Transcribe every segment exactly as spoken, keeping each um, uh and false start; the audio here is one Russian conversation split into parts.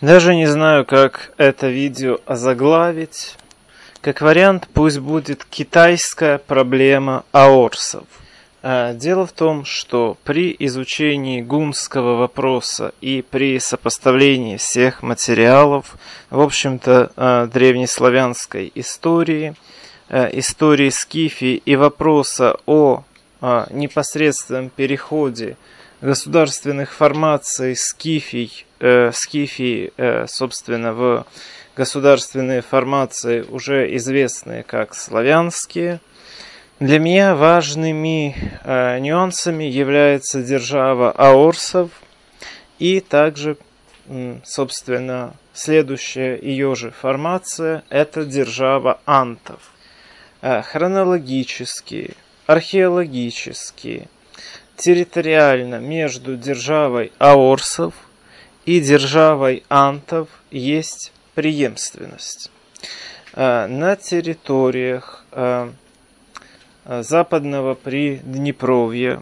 Даже не знаю, как это видео озаглавить. Как вариант, пусть будет китайская проблема аорсов. Дело в том, что при изучении гунского вопроса и при сопоставлении всех материалов, в общем-то, древнеславянской истории, истории Скифии и вопроса о непосредственном переходе государственных формаций Скифий, э, Скифии, э, собственно, в государственные формации, уже известные как славянские, для меня важными э, нюансами является держава аорсов и также, э, собственно, следующая ее же формация – это держава антов. Э, хронологически, археологически, территориально между державой аорсов и державой антов есть преемственность. На территориях западного Приднепровья,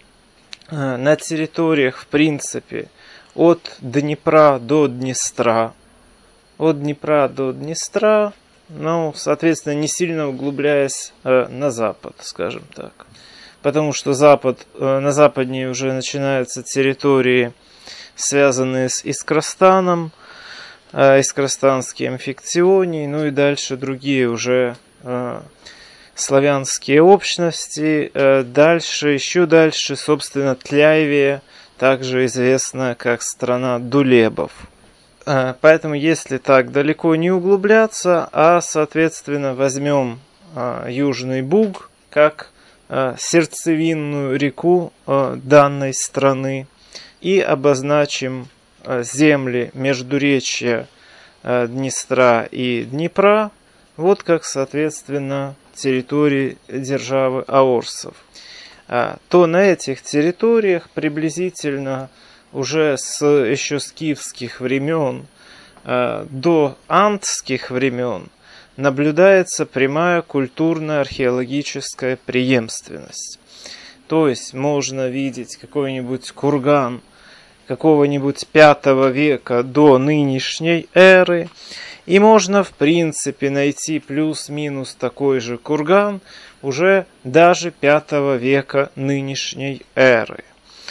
на территориях, в принципе, от Днепра до Днестра, от Днепра до Днестра, ну, соответственно, не сильно углубляясь на запад, скажем так. Потому что запад, на западнее уже начинаются территории, связанные с Искростаном, Искростанские амфиктионии, ну и дальше другие уже э, славянские общности. Э, дальше, еще дальше, собственно, Тляйвия, также известна как страна Дулебов. Э, поэтому, если так далеко не углубляться, а, соответственно, возьмем э, Южный Буг как сердцевинную реку данной страны и обозначим земли междуречья Днестра и Днепра, вот как, соответственно, территории державы аорсов, то на этих территориях приблизительно уже с еще скифских времен до антских времен наблюдается прямая культурно-археологическая преемственность. То есть можно видеть какой-нибудь курган какого-нибудь пятого века до нынешней эры, и можно в принципе найти плюс-минус такой же курган уже даже пятого века нынешней эры.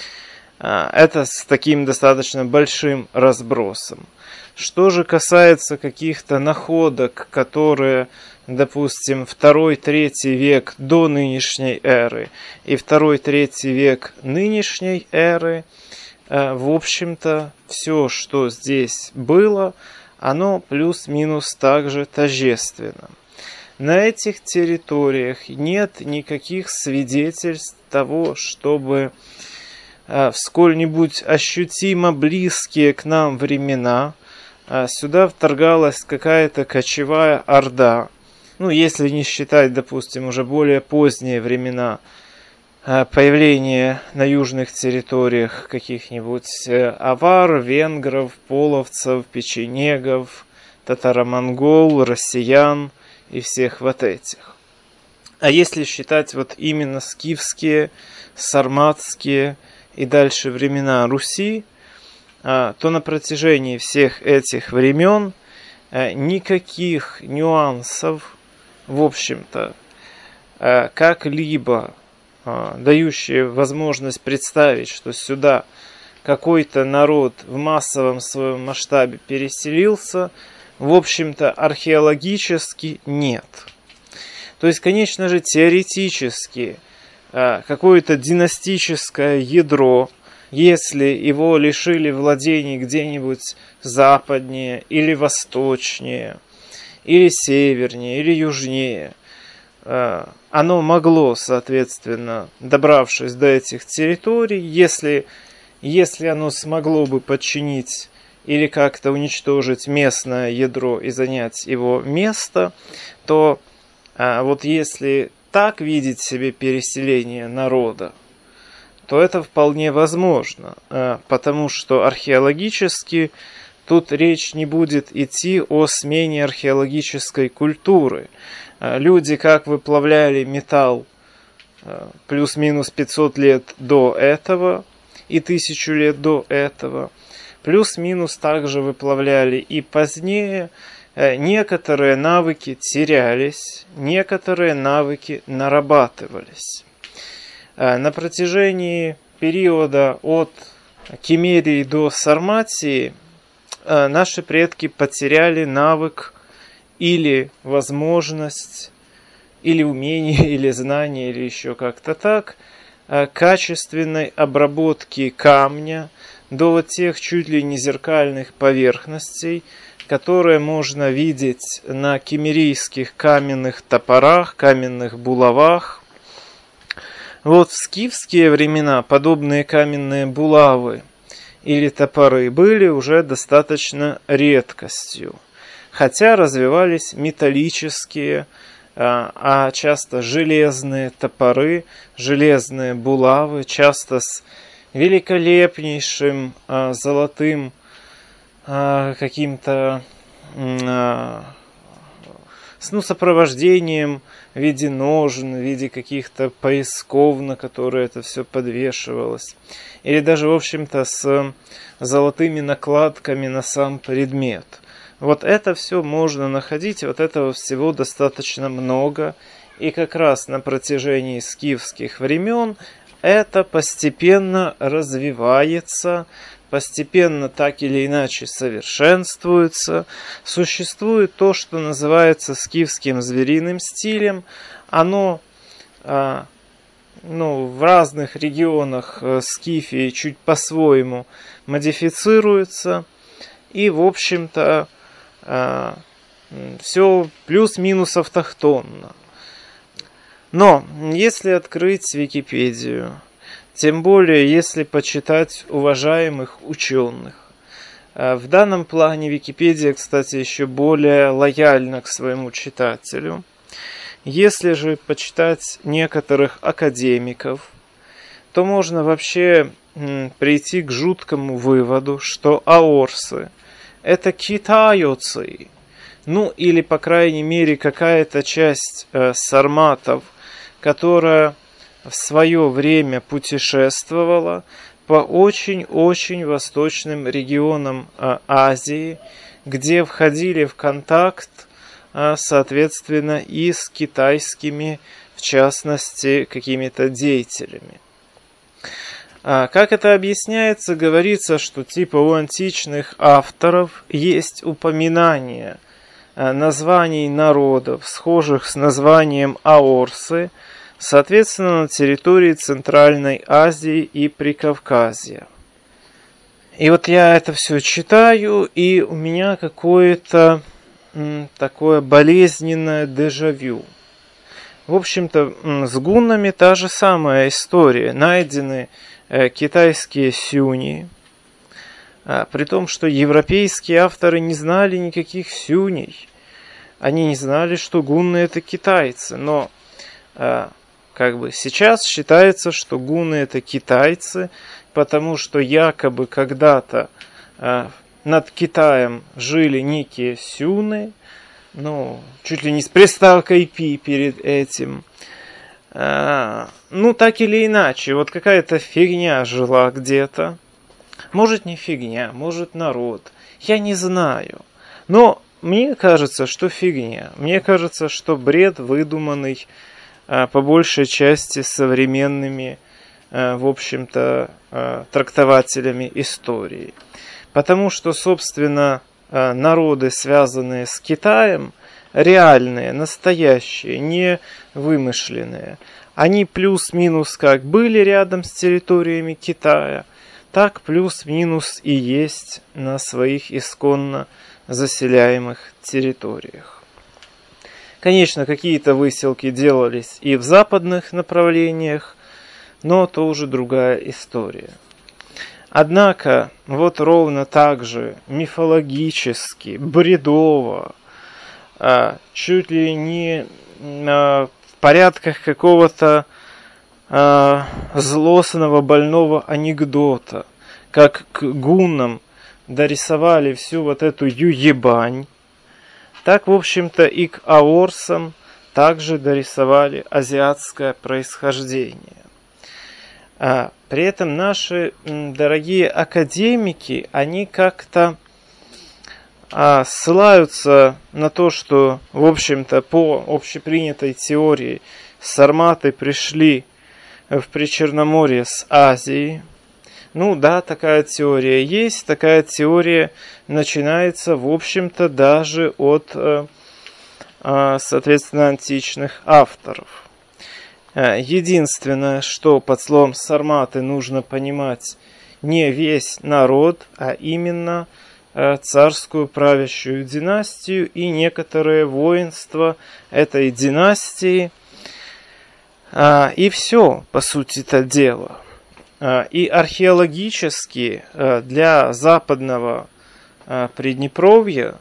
Это с таким достаточно большим разбросом. Что же касается каких-то находок, которые, допустим, второй-третий век до нынешней эры и второй-третий век нынешней эры, в общем-то, все, что здесь было, оно плюс-минус также тождественно. На этих территориях нет никаких свидетельств того, чтобы в сколь-нибудь ощутимо близкие к нам времена сюда вторгалась какая-то кочевая орда. Ну, если не считать, допустим, уже более поздние времена появления на южных территориях каких-нибудь авар, венгров, половцев, печенегов, татаро-монгол, россиян и всех вот этих. А если считать вот именно скифские, сарматские и дальше времена Руси, то на протяжении всех этих времен никаких нюансов, в общем-то, как-либо дающие возможность представить, что сюда какой-то народ в массовом своем масштабе переселился, в общем-то, археологически нет. То есть, конечно же, теоретически какое-то династическое ядро, если его лишили владений где-нибудь западнее или восточнее, или севернее, или южнее, оно могло, соответственно, добравшись до этих территорий, если, если оно смогло бы подчинить или как-то уничтожить местное ядро и занять его место, то вот если так видеть себе переселение народа, то это вполне возможно, потому что археологически тут речь не будет идти о смене археологической культуры. Люди как выплавляли металл плюс-минус пятьсот лет до этого и тысячу лет до этого, плюс-минус также выплавляли и позднее. Некоторые навыки терялись, некоторые навыки нарабатывались. На протяжении периода от Киммерии до Сарматии наши предки потеряли навык или возможность, или умение, или знание, или еще как-то так, качественной обработки камня до вот тех чуть ли не зеркальных поверхностей, которые можно видеть на киммерийских каменных топорах, каменных булавах. Вот в скифские времена подобные каменные булавы или топоры были уже достаточно редкостью, хотя развивались металлические, а часто железные топоры, железные булавы, часто с великолепнейшим золотым каким-то ну, сопровождением в виде ножен, в виде каких-то поясков, на которые это все подвешивалось. Или даже, в общем-то, с золотыми накладками на сам предмет. Вот это все можно находить, вот этого всего достаточно много. И как раз на протяжении скифских времен это постепенно развивается, постепенно так или иначе совершенствуется. Существует то, что называется скифским звериным стилем. Оно а, ну, в разных регионах Скифии чуть по-своему модифицируется. И, в общем-то, а, все плюс-минус автохтонно. Но если открыть Википедию, тем более, если почитать уважаемых ученых. В данном плане Википедия, кстати, еще более лояльна к своему читателю. Если же почитать некоторых академиков, то можно вообще прийти к жуткому выводу, что аорсы – это китайцы. Ну, или, по крайней мере, какая-то часть э, сарматов, которая в свое время путешествовала по очень-очень восточным регионам а, Азии, где входили в контакт, а, соответственно, и с китайскими, в частности, какими-то деятелями. А, как это объясняется, говорится, что типа у античных авторов есть упоминание а, названий народов, схожих с названием аорсы, соответственно, на территории Центральной Азии и Прикавказья. И вот я это все читаю, и у меня какое-то м, такое болезненное дежавю. В общем-то, м, с гуннами та же самая история. Найдены э, китайские сюни, а, при том, что европейские авторы не знали никаких сюней. Они не знали, что гунны это китайцы, но... А, Как бы сейчас считается, что гунны это китайцы, потому что якобы когда-то э, над Китаем жили некие сюны, ну, чуть ли не с приставкой пи перед этим. Э, ну, так или иначе, вот какая-то фигня жила где-то. Может, не фигня, может, народ. Я не знаю. Но мне кажется, что фигня. Мне кажется, что бред выдуманный по большей части современными, в общем-то, трактователями истории. Потому что, собственно, народы, связанные с Китаем, реальные, настоящие, не вымышленные. Они плюс-минус как были рядом с территориями Китая, так плюс-минус и есть на своих исконно заселяемых территориях. Конечно, какие-то выселки делались и в западных направлениях, но это уже другая история. Однако, вот ровно так же мифологически, бредово, чуть ли не в порядках какого-то злостного, больного анекдота, как к гуннам дорисовали всю вот эту юебань, так, в общем-то, и к аорсам также дорисовали азиатское происхождение. А, при этом наши м, дорогие академики, они как-то а, ссылаются на то, что, в общем-то, по общепринятой теории сарматы пришли в Причерноморье с Азии. Ну да, такая теория есть. Такая теория начинается, в общем-то, даже от, соответственно, античных авторов. Единственное, что под словом сарматы нужно понимать не весь народ, а именно царскую правящую династию и некоторые воинства этой династии. И все, по сути-то, дело. И археологически для западного Приднепровья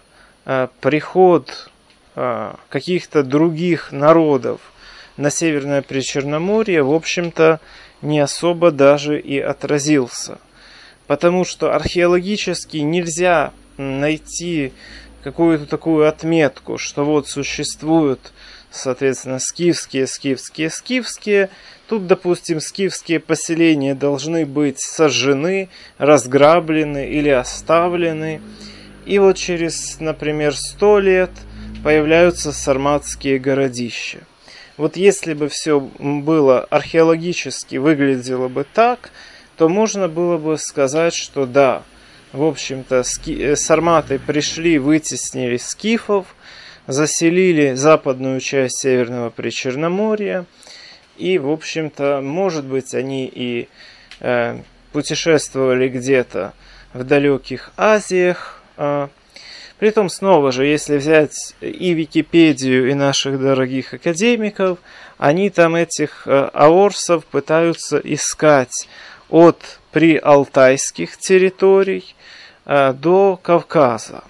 приход каких-то других народов на Северное Причерноморье, в общем-то, не особо даже и отразился. Потому что археологически нельзя найти какую-то такую отметку, что вот существуют, соответственно, скифские, скифские, скифские. Тут, допустим, скифские поселения должны быть сожжены, разграблены или оставлены. И вот через, например, сто лет появляются сарматские городища. Вот если бы все было археологически выглядело бы так, то можно было бы сказать, что да, в общем-то, ски... сарматы пришли, вытеснили скифов, заселили западную часть Северного Причерноморья, и, в общем-то, может быть, они и э, путешествовали где-то в далеких Азиях. Э, Притом, снова же, если взять и Википедию, и наших дорогих академиков, они там этих э, аорсов пытаются искать от приалтайских территорий э, до Кавказа.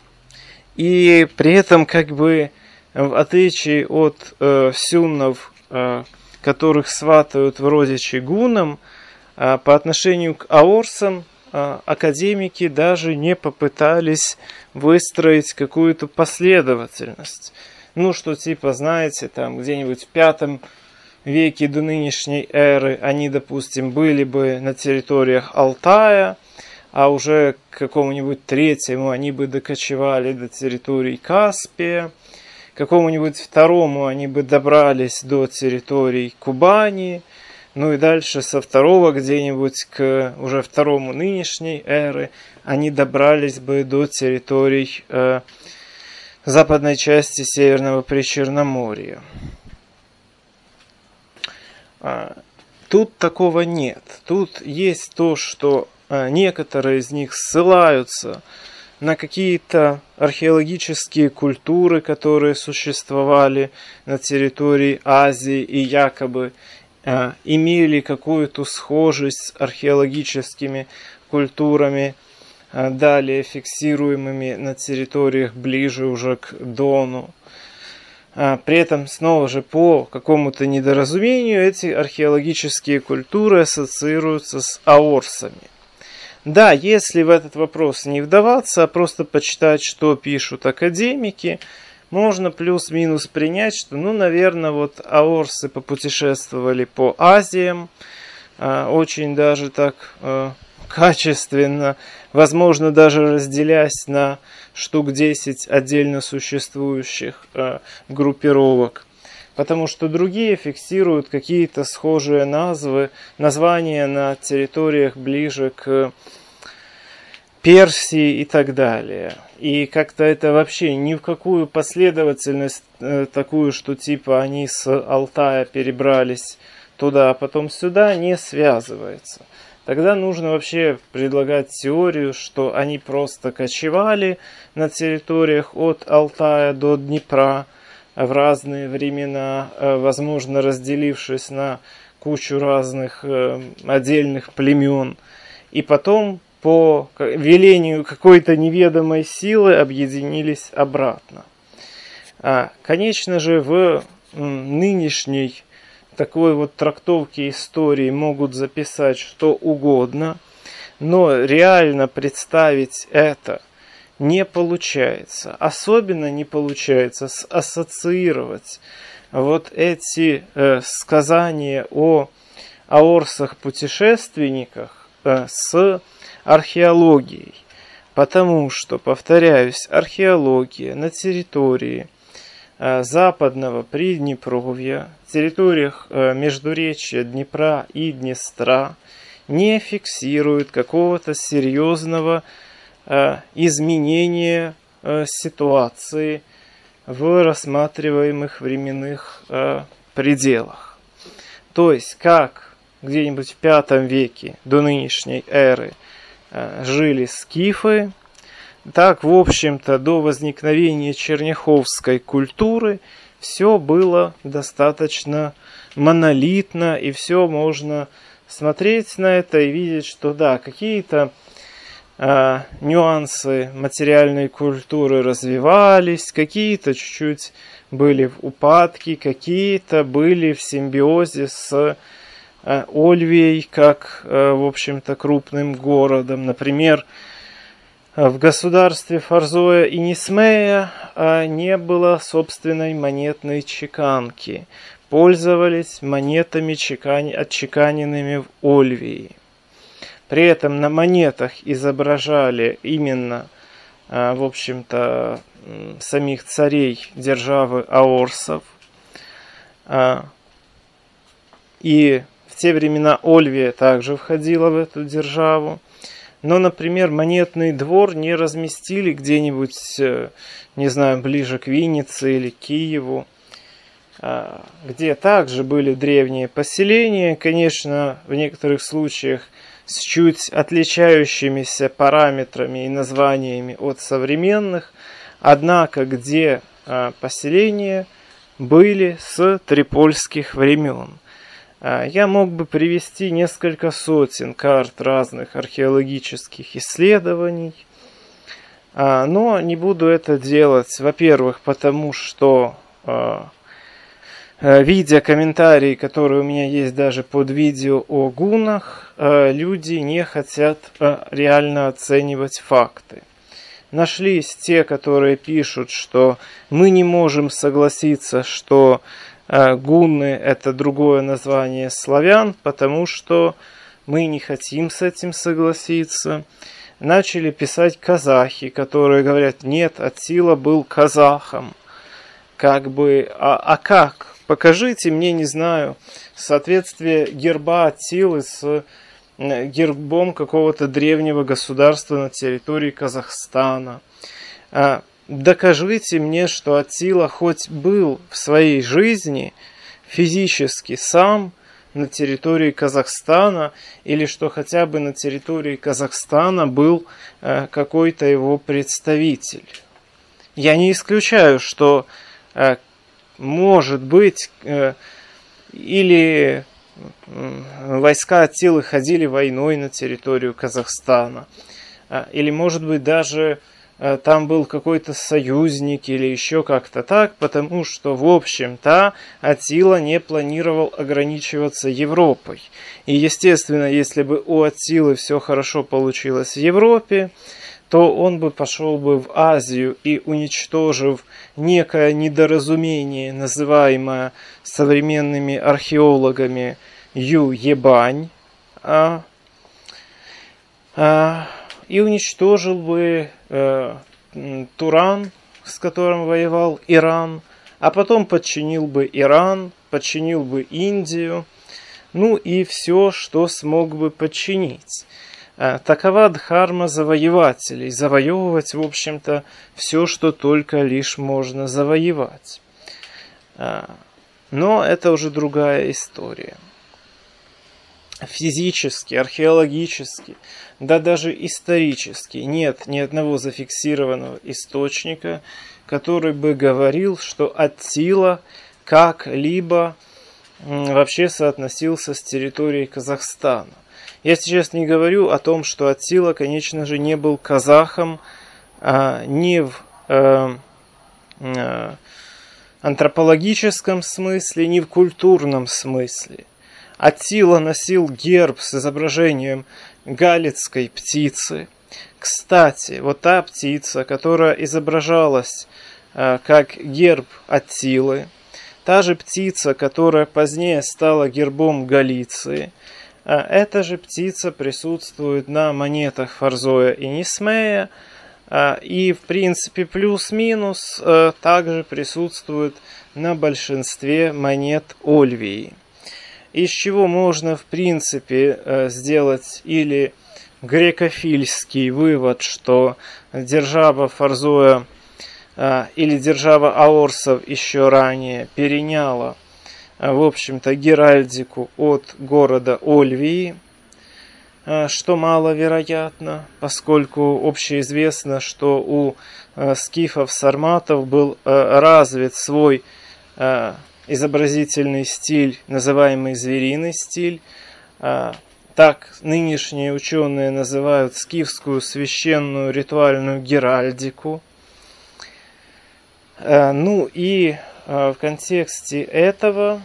И при этом, как бы, в отличие от э, сюннов, э, которых сватают в родичи гунам, э, по отношению к аорсам э, академики даже не попытались выстроить какую-то последовательность. Ну, что типа, знаете, там где-нибудь в пятом веке до нынешней эры они, допустим, были бы на территориях Алтая, а уже к какому-нибудь третьему они бы докочевали до территории Каспия, к какому-нибудь второму они бы добрались до территорий Кубани, ну и дальше со второго где-нибудь к уже второму нынешней эры они добрались бы до территорий э, западной части Северного Причерноморья. Тут такого нет. Тут есть то, что некоторые из них ссылаются на какие-то археологические культуры, которые существовали на территории Азии и якобы имели какую-то схожесть с археологическими культурами, далее фиксируемыми на территориях ближе уже к Дону. При этом, снова же, по какому-то недоразумению эти археологические культуры ассоциируются с аорсами. Да, если в этот вопрос не вдаваться, а просто почитать, что пишут академики, можно плюс-минус принять, что, ну, наверное, вот аорсы попутешествовали по Азиям, очень даже так качественно, возможно, даже разделясь на штук десять отдельно существующих э, группировок. Потому что другие фиксируют какие-то схожие назвы, названия на территориях ближе к Персии и так далее. И как-то это вообще ни в какую последовательность э, такую, что типа они с Алтая перебрались туда, а потом сюда, не связывается. Тогда нужно вообще предлагать теорию, что они просто кочевали на территориях от Алтая до Днепра в разные времена, возможно, разделившись на кучу разных отдельных племен, и потом по велению какой-то неведомой силы объединились обратно. Конечно же, в нынешней такой вот трактовки истории могут записать что угодно, но реально представить это не получается. Особенно не получается ассоциировать вот эти э, сказания о аорсах-путешественниках э, с археологией. Потому что, повторяюсь, археология на территории э, западного Приднепровья, территориях э, междуречья Днепра и Днестра не фиксирует какого-то серьезного э, изменения э, ситуации в рассматриваемых временных э, пределах. То есть, как где-нибудь в пятом веке до нынешней эры э, жили скифы, так, в общем-то, до возникновения черняховской культуры все было достаточно монолитно, и все можно смотреть на это и видеть, что да, какие-то э, нюансы материальной культуры развивались, какие-то чуть-чуть были в упадке, какие-то были в симбиозе с э, Ольвией, как, э, в общем-то, крупным городом. Например, в государстве Фарзоя и Нисмея э, не было собственной монетной чеканки. Пользовались монетами, чекань... отчеканенными в Ольвии. При этом на монетах изображали именно, э, в общем-то, самих царей державы аорсов. Э, и в те времена Ольвия также входила в эту державу. Но, например, монетный двор не разместили где-нибудь, не знаю, ближе к Виннице или Киеву, где также были древние поселения, конечно, в некоторых случаях с чуть отличающимися параметрами и названиями от современных, однако где поселения были с трипольских времен. Я мог бы привести несколько сотен карт разных археологических исследований, но не буду это делать, во-первых, потому что, видя комментарии, которые у меня есть даже под видео о гуннах, люди не хотят реально оценивать факты. Нашлись те, которые пишут, что мы не можем согласиться, что гунны – это другое название славян, потому что мы не хотим с этим согласиться. Начали писать казахи, которые говорят, нет, Аттила был казахом. Как бы, а, а как? Покажите мне, не знаю, соответствие герба Аттилы с гербом какого-то древнего государства на территории Казахстана. Докажите мне, что Аттила хоть был в своей жизни физически сам на территории Казахстана, или что хотя бы на территории Казахстана был э, какой-то его представитель. Я не исключаю, что э, может быть э, или э, войска Аттилы ходили войной на территорию Казахстана, э, или может быть даже там был какой-то союзник или еще как-то так, потому что, в общем-то, Аттила не планировал ограничиваться Европой. И, естественно, если бы у Аттилы все хорошо получилось в Европе, то он бы пошел бы в Азию и, уничтожив некое недоразумение, называемое современными археологами Ю-Ебань, а, а, и уничтожил бы э, Туран, с которым воевал Иран, а потом подчинил бы Иран, подчинил бы Индию, ну и все, что смог бы подчинить. Э, такова дхарма завоевателей. Завоевывать, в общем-то, все, что только лишь можно завоевать. Э, но это уже другая история. Физически, археологически, да даже исторически нет ни одного зафиксированного источника, который бы говорил, что Аттила как-либо вообще соотносился с территорией Казахстана. Я сейчас не говорю о том, что Аттила, конечно же, не был казахом а, ни в а, а, антропологическом смысле, ни в культурном смысле. Аттила носил герб с изображением галицкой птицы. Кстати, вот та птица, которая изображалась э, как герб Аттилы, та же птица, которая позднее стала гербом Галиции, эта же птица присутствует на монетах Фарзоя и Нисмея, и, в принципе, плюс-минус также присутствует на большинстве монет Ольвии. Из чего можно, в принципе, сделать или грекофильский вывод, что держава Фарзоя или держава аорсов еще ранее переняла, в общем-то, геральдику от города Ольвии, что маловероятно, поскольку общеизвестно, что у скифов-сарматов был развит свой изобразительный стиль, называемый звериный стиль. Так нынешние ученые называют скифскую священную ритуальную геральдику. Ну и в контексте этого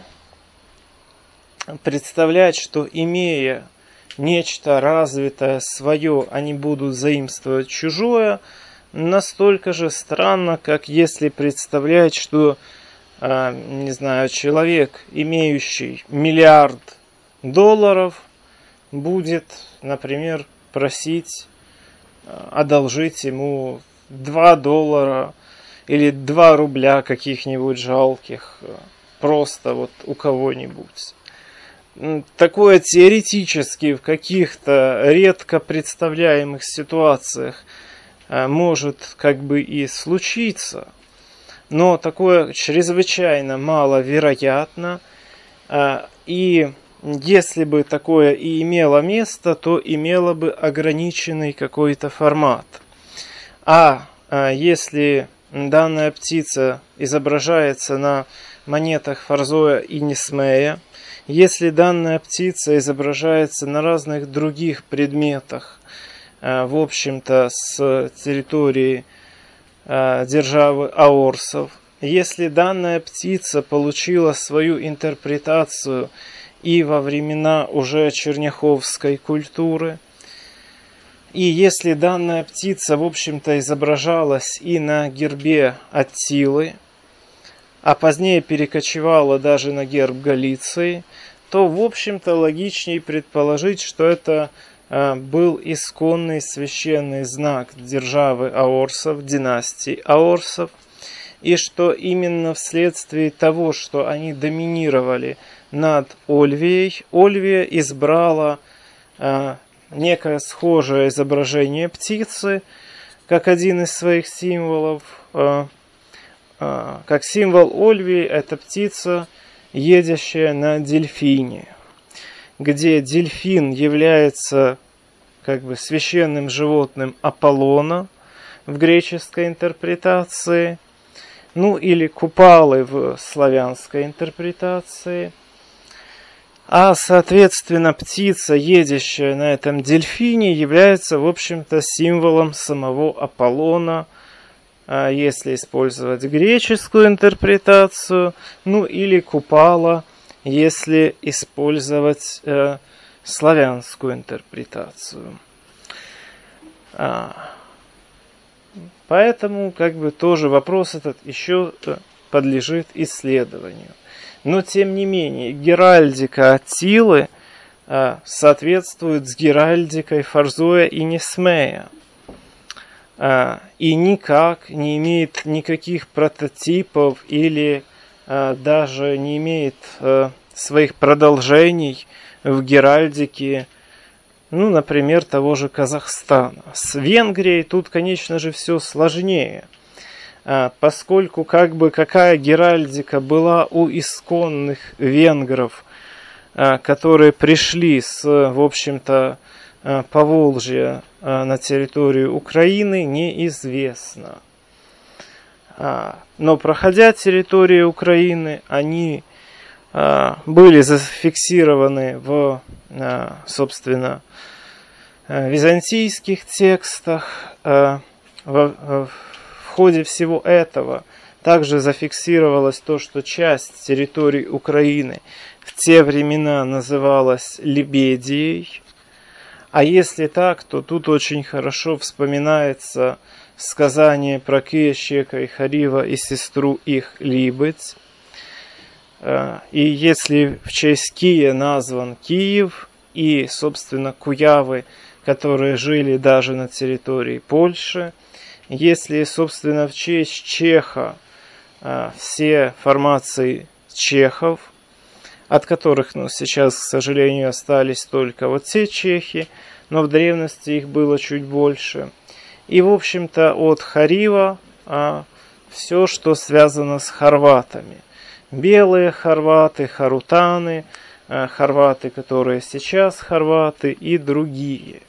представлять, что, имея нечто развитое свое, они будут заимствовать чужое, настолько же странно, как если представлять, что, не знаю, человек, имеющий миллиард долларов, будет, например, просить одолжить ему два доллара или два рубля каких-нибудь жалких, просто вот у кого-нибудь. Такое теоретически в каких-то редко представляемых ситуациях может как бы и случиться, но такое чрезвычайно маловероятно, и если бы такое и имело место, то имело бы ограниченный какой-то формат. А если данная птица изображается на монетах Фарзоя и Нисмея, если данная птица изображается на разных других предметах, в общем-то, с территории державы аорсов, если данная птица получила свою интерпретацию и во времена уже черняховской культуры, и если данная птица, в общем-то, изображалась и на гербе Аттилы, а позднее перекочевала даже на герб Галиции, то, в общем-то, логичнее предположить, что это э, был исконный священный знак державы аорсов, династии аорсов, и что именно вследствие того, что они доминировали над Ольвией, Ольвия избрала э, некое схожее изображение птицы, как один из своих символов. Э, э, как символ Ольвии это птица, едящая на дельфине, где дельфин является как бы священным животным Аполлона в греческой интерпретации, ну или купалы в славянской интерпретации. А, соответственно, птица, едящая на этом дельфине, является, в общем-то, символом самого Аполлона, если использовать греческую интерпретацию, ну или купала, если использовать э, славянскую интерпретацию. А, поэтому, как бы, тоже вопрос этот еще подлежит исследованию. Но, тем не менее, геральдика Аттилы э, соответствует с геральдикой Фарзоя и Нисмея. Uh, и никак не имеет никаких прототипов или uh, даже не имеет uh, своих продолжений в геральдике, ну, например, того же Казахстана. С Венгрией тут, конечно же, все сложнее, uh, поскольку как бы какая геральдика была у исконных венгров, uh, которые пришли с, в общем-то, Поволжья на территорию Украины, неизвестно. Но, проходя территорию Украины, они были зафиксированы в, собственно, византийских текстах. В ходе всего этого также зафиксировалось то, что часть территории Украины в те времена называлась Лебедией. А если так, то тут очень хорошо вспоминается сказание про Кия, Щека и Харива и сестру их Либыть. И если в честь Кия назван Киев и, собственно, Куявы, которые жили даже на территории Польши, если, собственно, в честь Чеха все формации чехов, от которых, ну, сейчас, к сожалению, остались только вот те чехи, но в древности их было чуть больше. И, в общем-то, от Харива а, все, что связано с хорватами. Белые хорваты, харутаны, а, хорваты, которые сейчас хорваты и другие.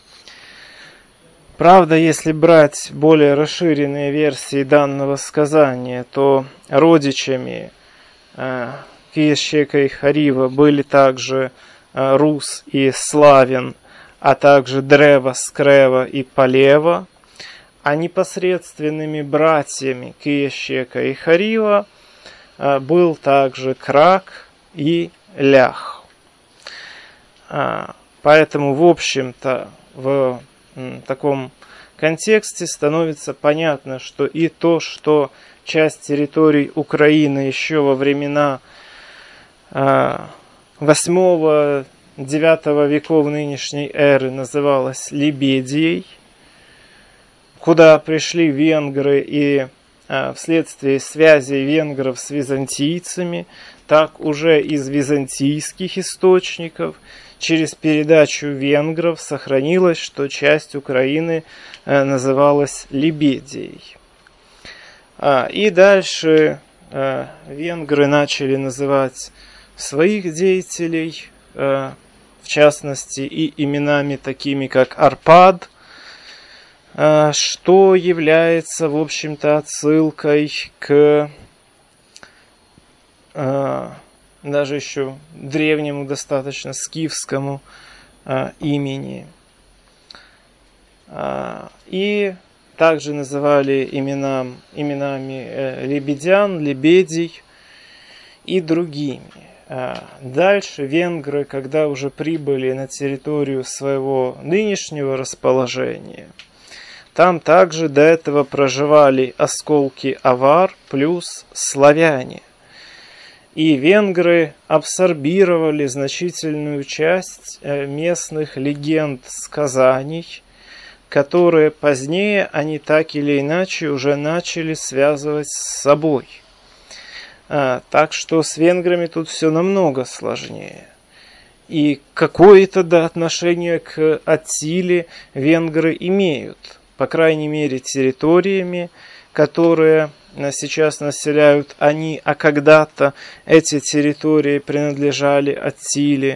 Правда, если брать более расширенные версии данного сказания, то родичами а, Киещека и Харива были также а, Рус и Славян, а также Древа, Скрева и Полева, а непосредственными братьями Киещека и Харива а, был также Крак и Лях. А, поэтому, в общем-то, в м, таком контексте становится понятно, что и то, что часть территорий Украины еще во времена а, восьмого-девятого веков нынешней эры называлась Лебедией, куда пришли венгры и а, вследствие связи венгров с византийцами, так уже из византийских источников через передачу венгров сохранилось, что часть Украины а, называлась Лебедией. А, и дальше а, венгры начали называть своих деятелей, а, в частности, и именами такими, как Арпад, что является, в общем-то, отсылкой к а, даже еще древнему, достаточно скифскому а, имени. А, и также называли именам, именами э, лебедян, лебедей и другими. А, дальше венгры, когда уже прибыли на территорию своего нынешнего расположения, там также до этого проживали осколки авар плюс славяне. И венгры абсорбировали значительную часть местных легенд, сказаний, которые позднее они так или иначе уже начали связывать с собой. А, так что с венграми тут все намного сложнее. И какое-то да, отношение к Аттиле венгры имеют. По крайней мере, территориями, которые сейчас населяют они, а когда-то эти территории принадлежали Аттиле.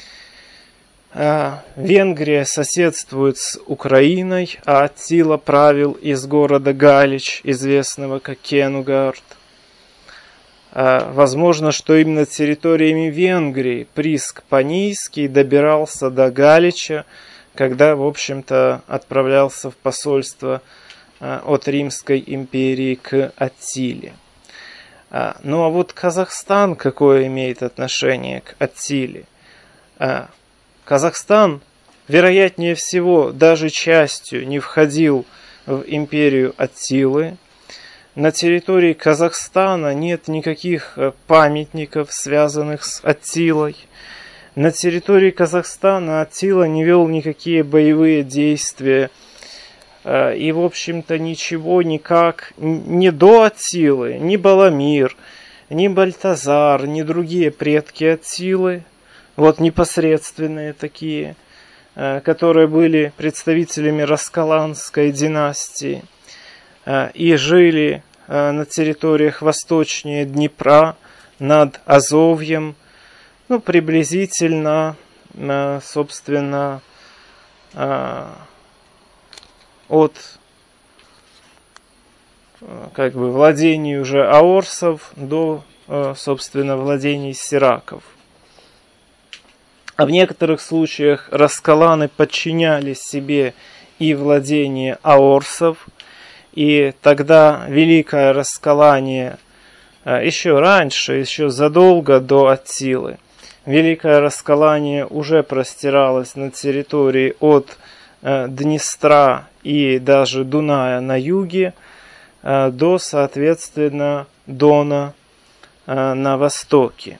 Венгрия соседствует с Украиной, а Аттила правил из города Галич, известного как Кенугард. Возможно, что именно территориями Венгрии Приск Панийский добирался до Галича, когда, в общем-то, отправлялся в посольство от Римской империи к Аттиле. Ну а вот Казахстан какое имеет отношение к Аттиле? Казахстан, вероятнее всего, даже частью не входил в империю Аттилы. На территории Казахстана нет никаких памятников, связанных с Аттилой. На территории Казахстана Аттила не вел никакие боевые действия. И, в общем-то, ничего никак ни до Аттилы, ни Баламир, ни Бальтазар, ни другие предки Аттилы, вот непосредственные такие, которые были представителями Раскаланской династии и жили на территориях восточнее Днепра, над Азовьем, ну, приблизительно, собственно, от как бы владений уже аорсов до, собственно, владений сираков. А в некоторых случаях раскаланы подчиняли себе и владение аорсов, и тогда Великое Раскалание еще раньше, еще задолго до Аттилы, Великое Раскалание уже простиралось на территории от Днестра и даже Дуная на юге до, соответственно, Дона на востоке.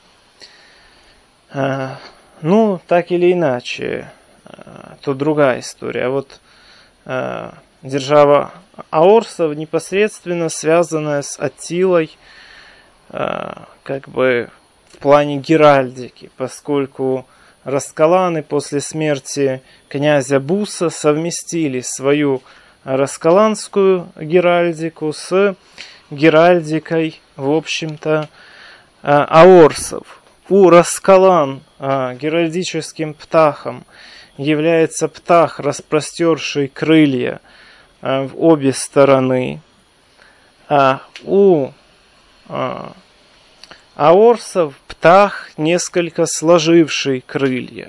Ну, так или иначе, то другая история. А вот держава аорсов непосредственно связанная с Аттилой, как бы в плане геральдики, поскольку Раскаланы после смерти князя Буса совместили свою раскаланскую геральдику с геральдикой, в общем-то, аорсов. У Раскалан геральдическим птахом является птах, распростерший крылья в обе стороны, а у аорсов птах, несколько сложивший крылья.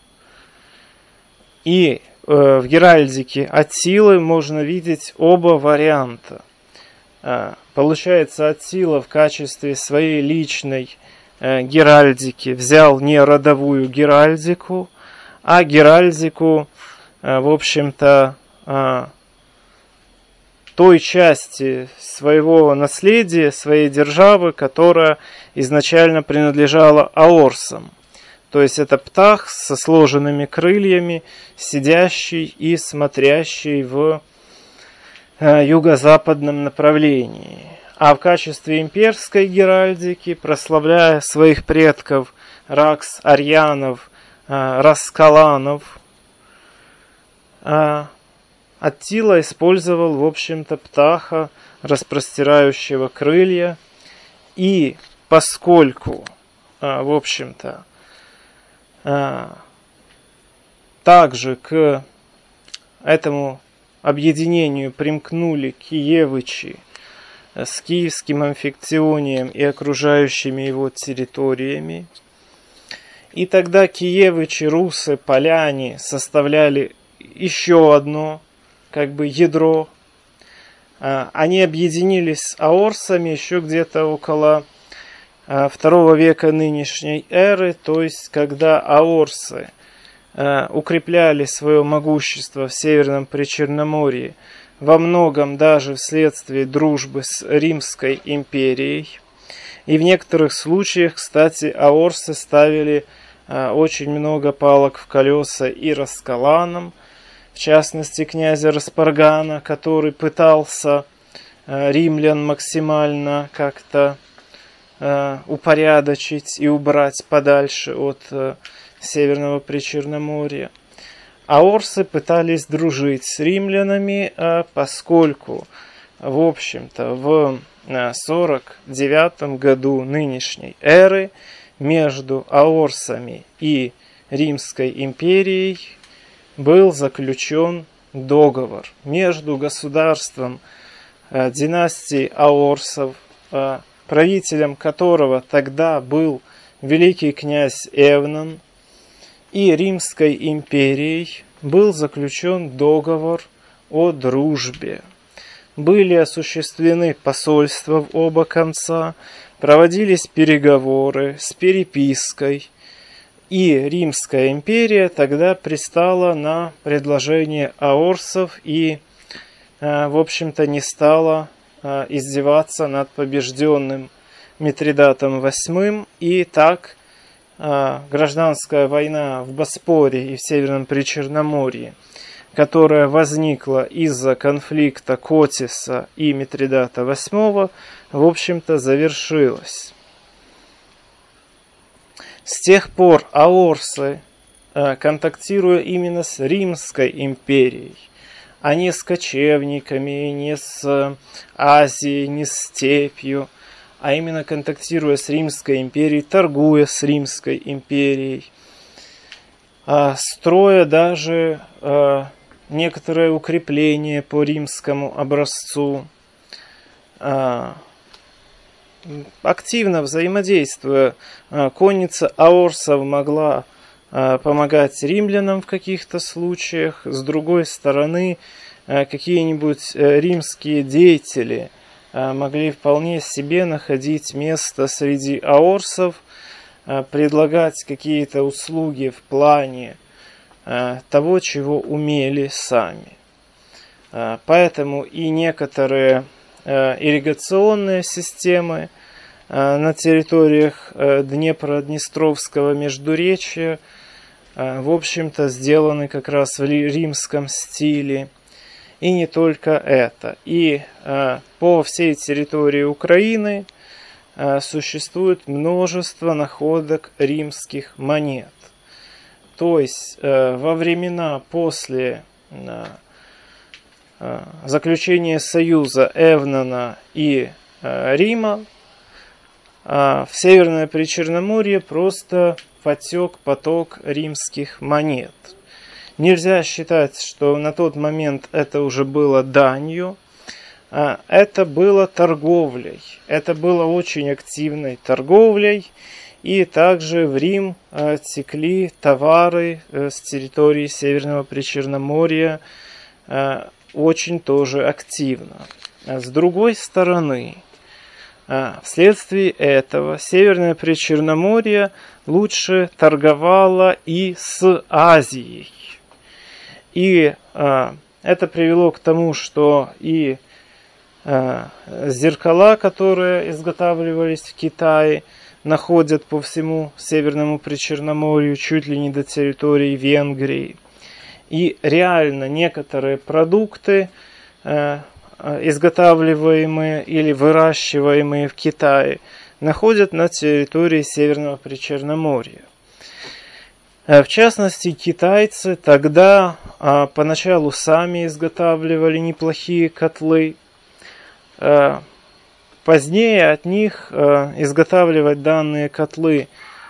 И э, в геральдике Аттилы можно видеть оба варианта. Э, получается, Аттила в качестве своей личной э, геральдики взял не родовую геральдику, а геральдику, э, в общем-то, э, той части своего наследия, своей державы, которая изначально принадлежала аорсам. То есть это птах со сложенными крыльями, сидящий и смотрящий в э, юго-западном направлении. А в качестве имперской геральдики, прославляя своих предков Ракс, Арьянов, э, Раскаланов, э, Аттила использовал, в общем-то, птаха, распростирающего крылья, и поскольку, в общем-то, также к этому объединению примкнули киевычи с киевским амфиктионием и окружающими его территориями, и тогда киевычи, русы, поляне составляли еще одно как бы ядро. Они объединились с аорсами еще где-то около второго века нынешней эры, то есть когда аорсы укрепляли свое могущество в Северном Причерноморье, во многом даже вследствие дружбы с Римской империей. И в некоторых случаях, кстати, аорсы ставили очень много палок в колеса и Раскаланам, в частности, князя Распаргана, который пытался э, римлян максимально как-то э, упорядочить и убрать подальше от э, Северного Причерноморья. Аорсы пытались дружить с римлянами, э, поскольку, в общем-то, в сорок девятом году нынешней эры между аорсами и Римской империей был заключен договор между государством э, династии аорсов, э, правителем которого тогда был великий князь Эвнон, и Римской империей был заключен договор о дружбе. Были осуществлены посольства в оба конца, проводились переговоры с перепиской, и Римская империя тогда пристала на предложение аорсов и, в общем-то, не стала издеваться над побежденным Митридатом восьмым. И так гражданская война в Боспоре и в Северном Причерноморье, которая возникла из-за конфликта Котиса и Митридата восьмого, в общем-то, завершилась. С тех пор аорсы, контактируя именно с Римской империей, а не с кочевниками, не с Азией, не с степью, а именно контактируя с Римской империей, торгуя с Римской империей, строя даже некоторое укрепление по римскому образцу, активно взаимодействуя, конница аорсов могла помогать римлянам в каких-то случаях. С другой стороны, какие-нибудь римские деятели могли вполне себе находить место среди аорсов, предлагать какие-то услуги в плане того, чего умели сами. Поэтому и некоторые ирригационные системы на территориях Днепро-Днестровского междуречья, в общем-то, сделаны как раз в римском стиле. И не только это. И по всей территории Украины существует множество находок римских монет. То есть во времена после заключения союза Эвнона и Рима в Северное Причерноморье просто потек поток римских монет. Нельзя считать, что на тот момент это уже было данью. Это было торговлей. Это было очень активной торговлей. И также в Рим текли товары с территории Северного Причерноморья очень тоже активно. С другой стороны, вследствие этого Северное Причерноморье лучше торговало и с Азией. И это привело к тому, что и зеркала, которые изготавливались в Китае, находят по всему Северному Причерноморью, чуть ли не до территории Венгрии. И реально некоторые продукты, изготавливаемые или выращиваемые в Китае, находят на территории Северного Причерноморья. В частности, китайцы тогда поначалу сами изготавливали неплохие котлы. Позднее от них изготавливать данные котлы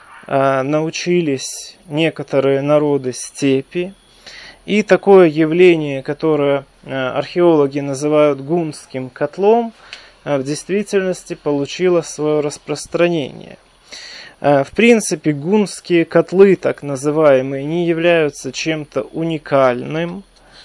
научились некоторые народы степи. И такое явление, которое археологи называют гунским котлом, в действительности получило свое распространение. В принципе, гунские котлы, так называемые, не являются чем-то уникальным.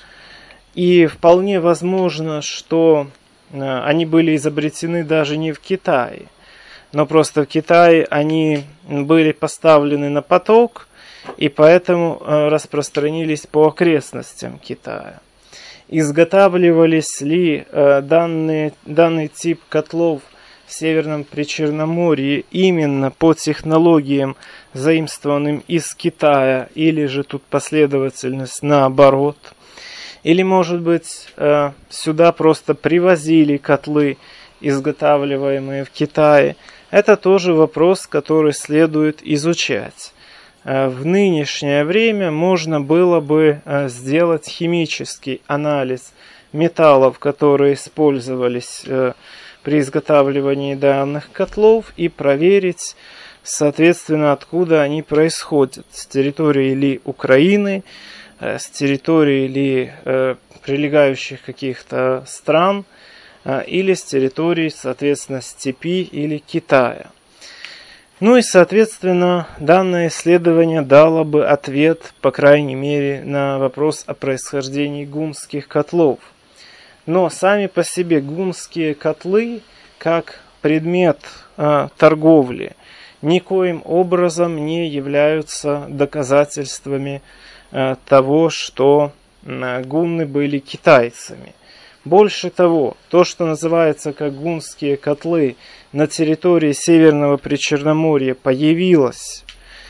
И вполне возможно, что они были изобретены даже не в Китае, но просто в Китае они были поставлены на поток, и поэтому распространились по окрестностям Китая. Изготавливались ли данные, данный тип котлов в Северном Причерноморье именно по технологиям, заимствованным из Китая, или же тут последовательность наоборот? Или, может быть, сюда просто привозили котлы, изготавливаемые в Китае? Это тоже вопрос, который следует изучать. В нынешнее время можно было бы сделать химический анализ металлов, которые использовались при изготавливании данных котлов, и проверить, соответственно, откуда они происходят. С территории ли Украины, с территории ли э, прилегающих каких-то стран, э, или с территории, соответственно, степи или Китая. Ну и, соответственно, данное исследование дало бы ответ, по крайней мере, на вопрос о происхождении гунских котлов. Но сами по себе гунские котлы, как предмет э, торговли, никоим образом не являются доказательствами того, что гунны были китайцами. Больше того, то, что называется как гунские котлы, на территории Северного Причерноморья появилось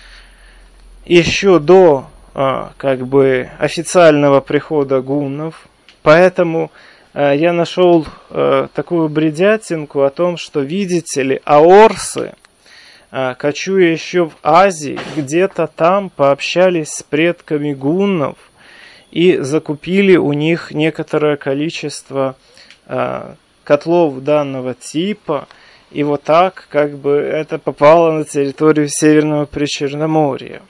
еще до как бы официального прихода гуннов. Поэтому я нашел такую бредятинку о том, что, видите ли, аорсы, кочуя еще в Азии, где-то там пообщались с предками гуннов и закупили у них некоторое количество э, котлов данного типа. И вот так как бы это попало на территорию Северного Причерноморья.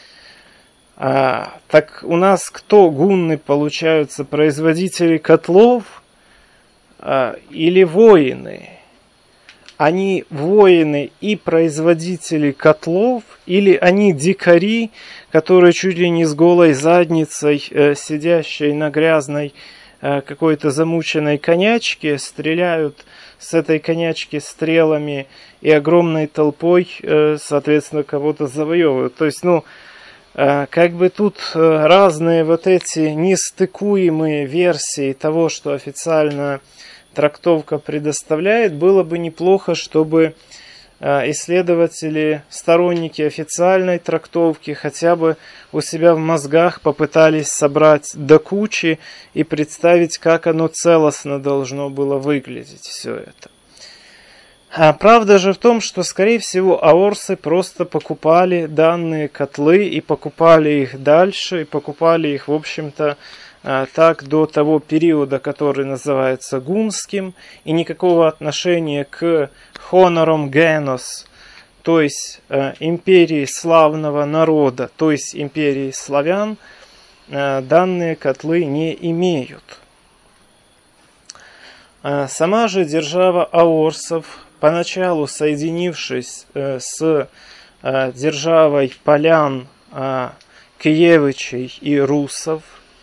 А, так у нас кто гунны получаются? Производители котлов а, или воины? Они воины и производители котлов, или они дикари, которые чуть ли не с голой задницей, э, сидящей на грязной э, какой-то замученной конячке, стреляют с этой конячки стрелами и огромной толпой, э, соответственно, кого-то завоевывают. То есть, ну, э, как бы тут э, разные вот эти нестыкуемые версии того, что официально трактовка предоставляет, было бы неплохо, чтобы исследователи, сторонники официальной трактовки хотя бы у себя в мозгах попытались собрать до кучи и представить, как оно целостно должно было выглядеть, все это. А правда же в том, что, скорее всего, аорсы просто покупали данные котлы и покупали их дальше, и покупали их, в общем-то, так до того периода, который называется гунским, и никакого отношения к Honorum Genus, то есть э, империи славного народа, то есть империи славян, э, данные котлы не имеют. Э, сама же держава аорсов, поначалу соединившись э, с э, державой полян, э, киевичей и русов,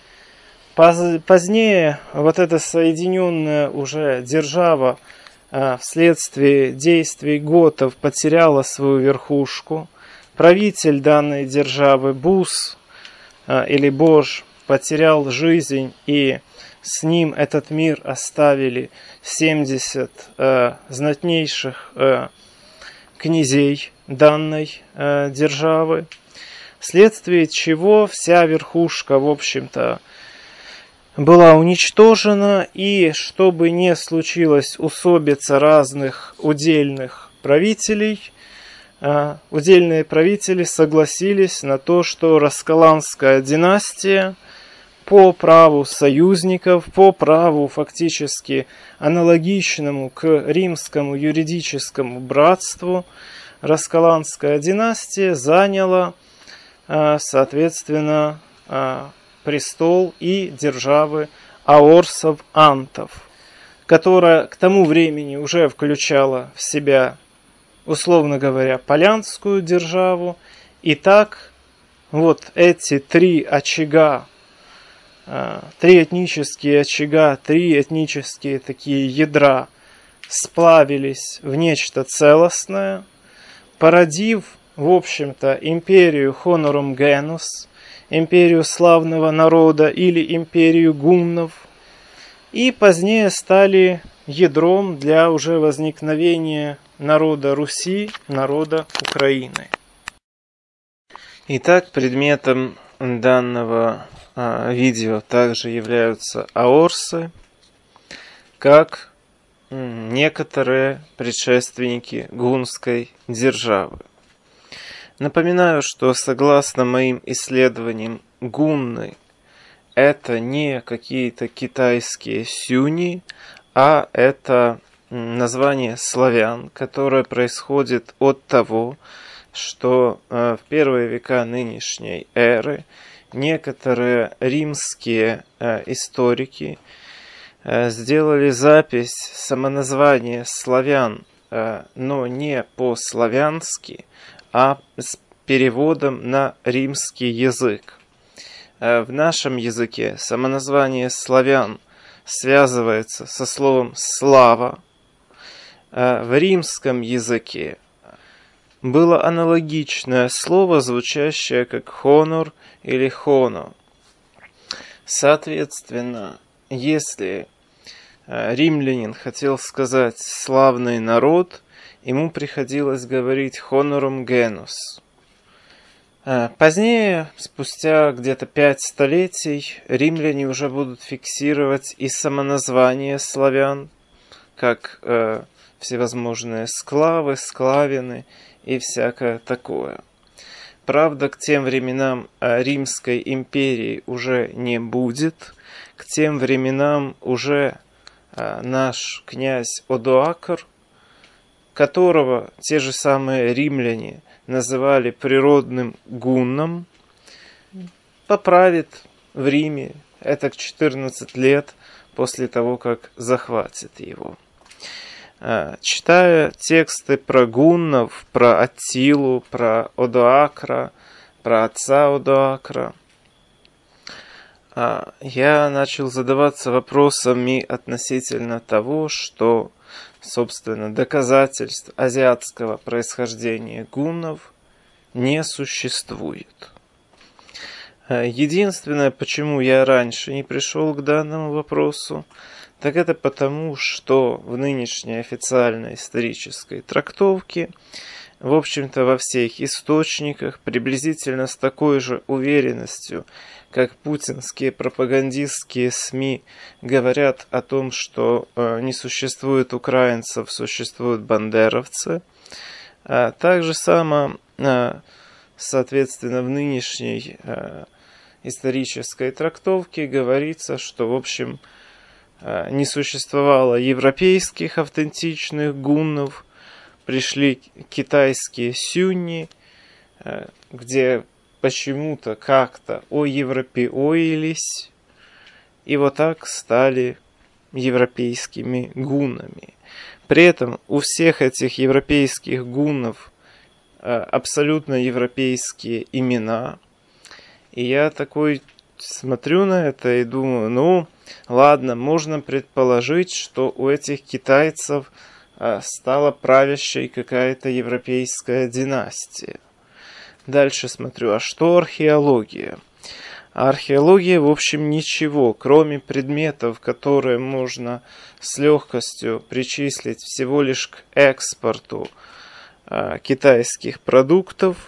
позднее вот эта соединенная уже держава а, вследствие действий готов потеряла свою верхушку. Правитель данной державы Бус а, или Бож потерял жизнь, и с ним этот мир оставили семьдесят а, знатнейших а, князей данной а, державы, вследствие чего вся верхушка, в общем-то, была уничтожена, и чтобы не случилось усобица разных удельных правителей, удельные правители согласились на то, что Расколанская династия по праву союзников, по праву фактически аналогичному к римскому юридическому братству, Расколанская династия заняла, соответственно, престол и державы аорсов-антов, которая к тому времени уже включала в себя, условно говоря, полянскую державу. И так вот эти три очага, три этнические очага, три этнические такие ядра сплавились в нечто целостное, породив, в общем-то, империю Honorum Genus, империю славного народа или империю гуннов, и позднее стали ядром для уже возникновения народа Руси, народа Украины. Итак, предметом данного а, видео также являются аорсы, как м, некоторые предшественники гунской державы. Напоминаю, что согласно моим исследованиям, гунны – это не какие-то китайские сюни, а это название славян, которое происходит от того, что в первые века нынешней эры некоторые римские историки сделали запись самоназвания славян, но не по-славянски, а с переводом на римский язык. В нашем языке самоназвание славян связывается со словом «слава». В римском языке было аналогичное слово, звучащее как «хонор» или «хоно». Соответственно, если римлянин хотел сказать «славный народ», ему приходилось говорить «honorum genus». Позднее, спустя где-то пять столетий, римляне уже будут фиксировать и самоназвание славян, как э, всевозможные склавы, склавины и всякое такое. Правда, к тем временам Римской империи уже не будет, к тем временам уже э, наш князь Одоакр, которого те же самые римляне называли природным гунном, поправит в Риме это к четырнадцать лет после того, как захватит его. Читая тексты про гуннов, про Аттилу, про Одоакра, про отца Одоакра, я начал задаваться вопросами относительно того, что, собственно, доказательств азиатского происхождения гуннов не существует. Единственное, почему я раньше не пришел к данному вопросу, Так это потому, что в нынешней официальной исторической трактовке, в общем-то, во всех источниках приблизительно с такой же уверенностью, как путинские пропагандистские СМИ говорят о том, что э, не существует украинцев, существуют бандеровцы, а так же само, э, соответственно, в нынешней э, исторической трактовке говорится, что, в общем, э, не существовало европейских автентичных гуннов, пришли китайские сюнни, э, где почему-то как-то оевропеоились, и вот так стали европейскими гуннами. При этом у всех этих европейских гуннов э, абсолютно европейские имена. И я такой смотрю на это и думаю, ну, ладно, можно предположить, что у этих китайцев э, стала правящей какая-то европейская династия. Дальше смотрю, а что археология? Археология, в общем, ничего, кроме предметов, которые можно с легкостью причислить всего лишь к экспорту э, китайских продуктов,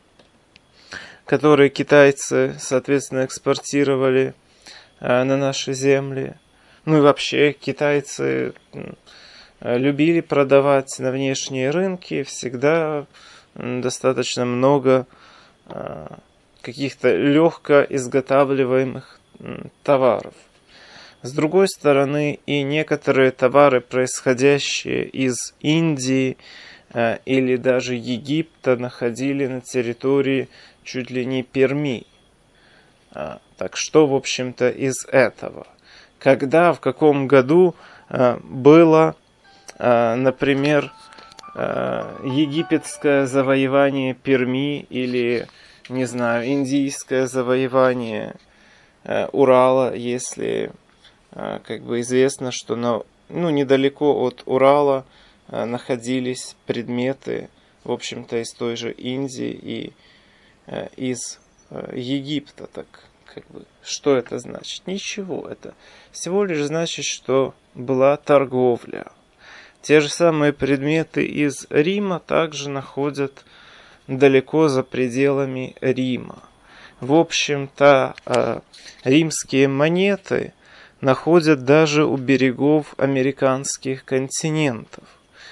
которые китайцы, соответственно, экспортировали э, на наши земли. Ну и вообще китайцы э, любили продавать на внешние рынки, всегда достаточно много э, каких-то легко изготавливаемых товаров. С другой стороны, и некоторые товары, происходящие из Индии э, или даже Египта, находили на территории чуть ли не Перми. А, так что, в общем-то, из этого? Когда, в каком году э, было, э, например, э, египетское завоевание Перми или, не знаю, индийское завоевание э, Урала, если э, как бы известно, что на, ну, недалеко от Урала э, находились предметы, в общем-то, из той же Индии и э, из э, Египта. Так, как бы, что это значит? Ничего, это всего лишь значит, что была торговля. Те же самые предметы из Рима также находят далеко за пределами Рима. В общем-то, э, римские монеты находят даже у берегов американских континентов.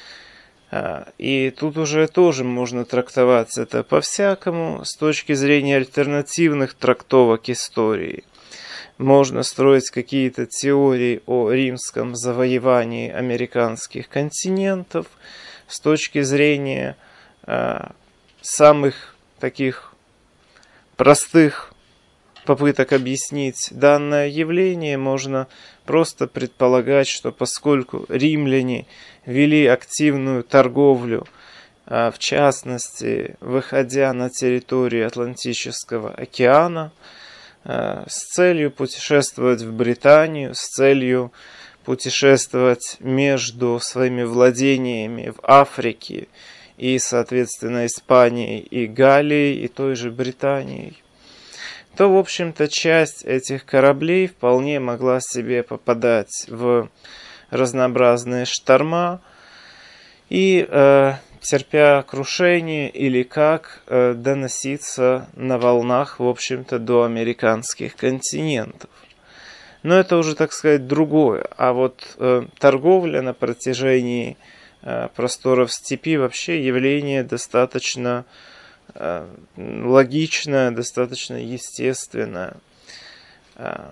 Э, и тут уже тоже можно трактовать это по-всякому с точки зрения альтернативных трактовок истории. Можно строить какие-то теории о римском завоевании американских континентов с точки зрения э, самых таких простых попыток объяснить данное явление. Можно просто предполагать, что поскольку римляне вели активную торговлю, в частности, выходя на территорию Атлантического океана, с целью путешествовать в Британию, с целью путешествовать между своими владениями в Африке и, соответственно, Испанией и Галлией, и той же Британией, то, в общем-то, часть этих кораблей вполне могла себе попадать в разнообразные шторма и, э, терпя крушение или как, э, доноситься на волнах, в общем-то, до американских континентов. Но это уже, так сказать, другое. А вот э, торговля на протяжении просторов степи вообще явление достаточно э, логичное, достаточно естественное. Э,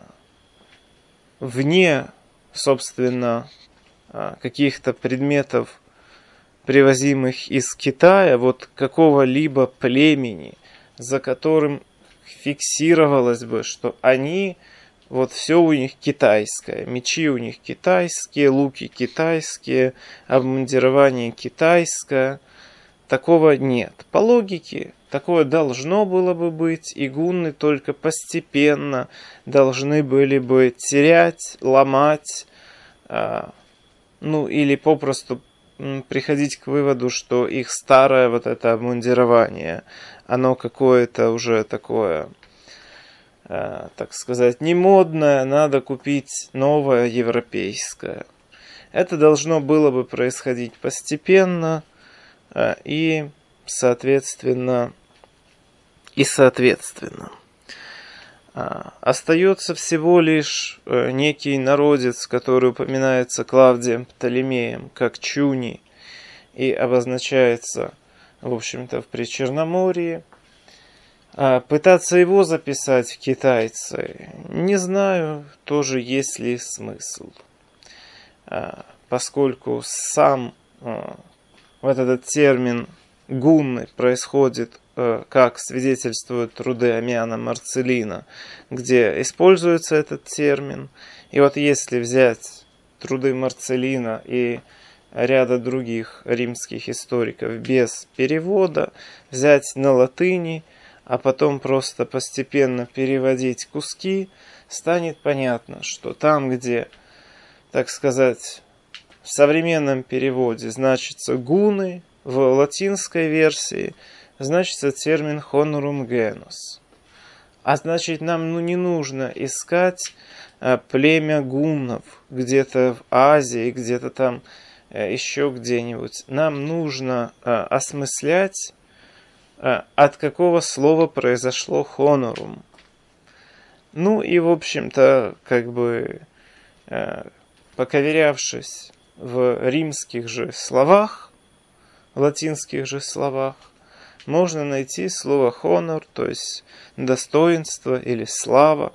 вне, собственно, э, каких-то предметов, привозимых из Китая, вот какого-либо племени, за которым фиксировалось бы, что они... Вот все у них китайское. Мечи у них китайские, луки китайские, обмундирование китайское. Такого нет. По логике, такое должно было бы быть, и гунны только постепенно должны были бы терять, ломать, э, ну или попросту приходить к выводу, что их старое вот это обмундирование, оно какое-то уже такое... так сказать, не модное, надо купить новое европейское. Это должно было бы происходить постепенно и, соответственно, и соответственно. Остается всего лишь некий народец, который упоминается Клавдием Птолемеем как Чуни и обозначается, в общем-то, в Причерноморье. Пытаться его записать в китайцы, не знаю, тоже есть ли смысл. Поскольку сам вот этот термин гунны происходит, как свидетельствуют труды Амmiана Марцеллина, где используется этот термин. И вот если взять труды Марцеллина и ряда других римских историков без перевода, взять на латыни, а потом просто постепенно переводить куски, станет понятно, что там, где, так сказать, в современном переводе значится гуны, в латинской версии значится термин honorum genus. А значит, нам ну, не нужно искать а, племя гуннов где-то в Азии, где-то там а, еще где-нибудь. Нам нужно а, осмыслять, а, от какого слова произошло honorum. Ну и, в общем-то, как бы а, поковырявшись в римских же словах, в латинских же словах, можно найти слово honor, то есть достоинство или слава.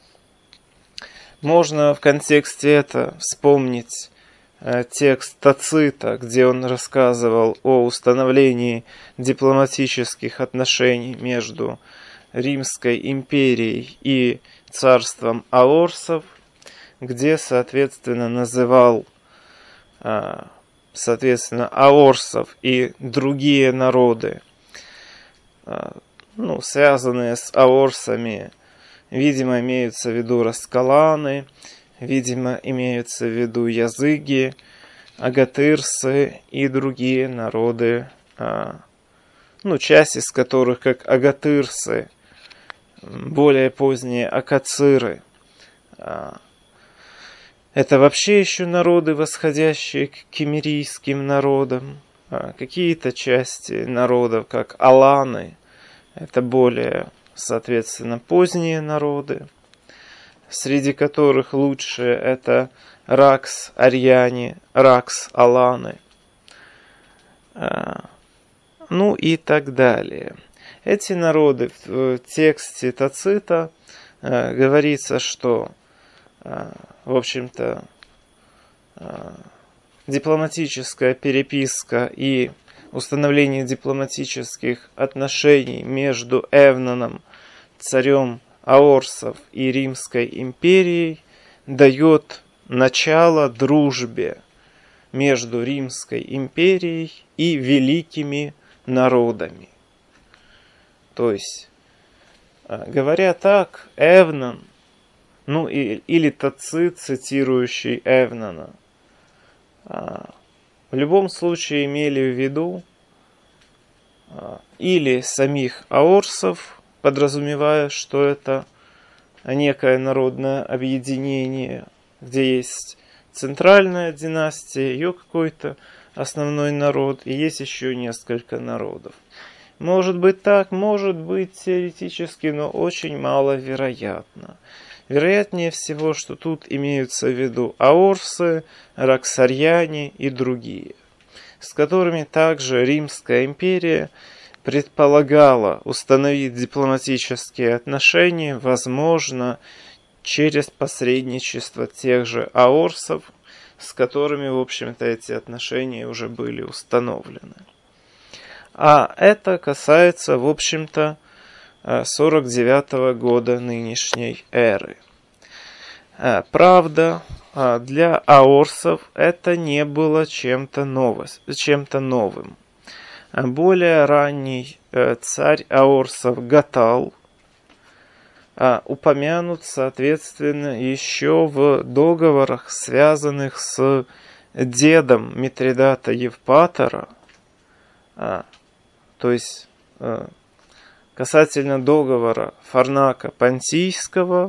Можно в контексте это вспомнить э, текст Тацита, где он рассказывал о установлении дипломатических отношений между Римской империей и царством аорсов, где, соответственно, называл э, соответственно, аорсов и другие народы, ну, связанные с аорсами, видимо, имеются в виду раскаланы, видимо, имеются в виду языги, агатырсы и другие народы, ну, часть из которых, как агатырсы, более поздние акациры. Это вообще еще народы, восходящие к киммерийским народам. Какие-то части народов, как аланы, это более, соответственно, поздние народы, среди которых лучшие это ракс арьяне, ракс аланы, ну и так далее. Эти народы в тексте Тацита говорится, что в общем-то, дипломатическая переписка и установление дипломатических отношений между Эвноном, царем аорсов, и Римской империей дает начало дружбе между Римской империей и великими народами. То есть, говоря так, Эвнон, ну и, или Тацит, цитирующий Эвнона, в любом случае имели в виду или самих аорсов, подразумевая, что это некое народное объединение, где есть центральная династия, ее какой-то основной народ, и есть еще несколько народов. Может быть так, может быть теоретически, но очень маловероятно. Вероятнее всего, что тут имеются в виду аорсы, раксарьяне и другие, с которыми также Римская империя предполагала установить дипломатические отношения, возможно, через посредничество тех же аорсов, с которыми, в общем-то, эти отношения уже были установлены. А это касается, в общем-то, сорок девятого года нынешней эры. Правда, для аорсов это не было чем-то чем-то новым. Более ранний царь аорсов Гатал упомянут, соответственно, еще в договорах, связанных с дедом Митридата Евпатора, то есть касательно договора Фарнака-Понтийского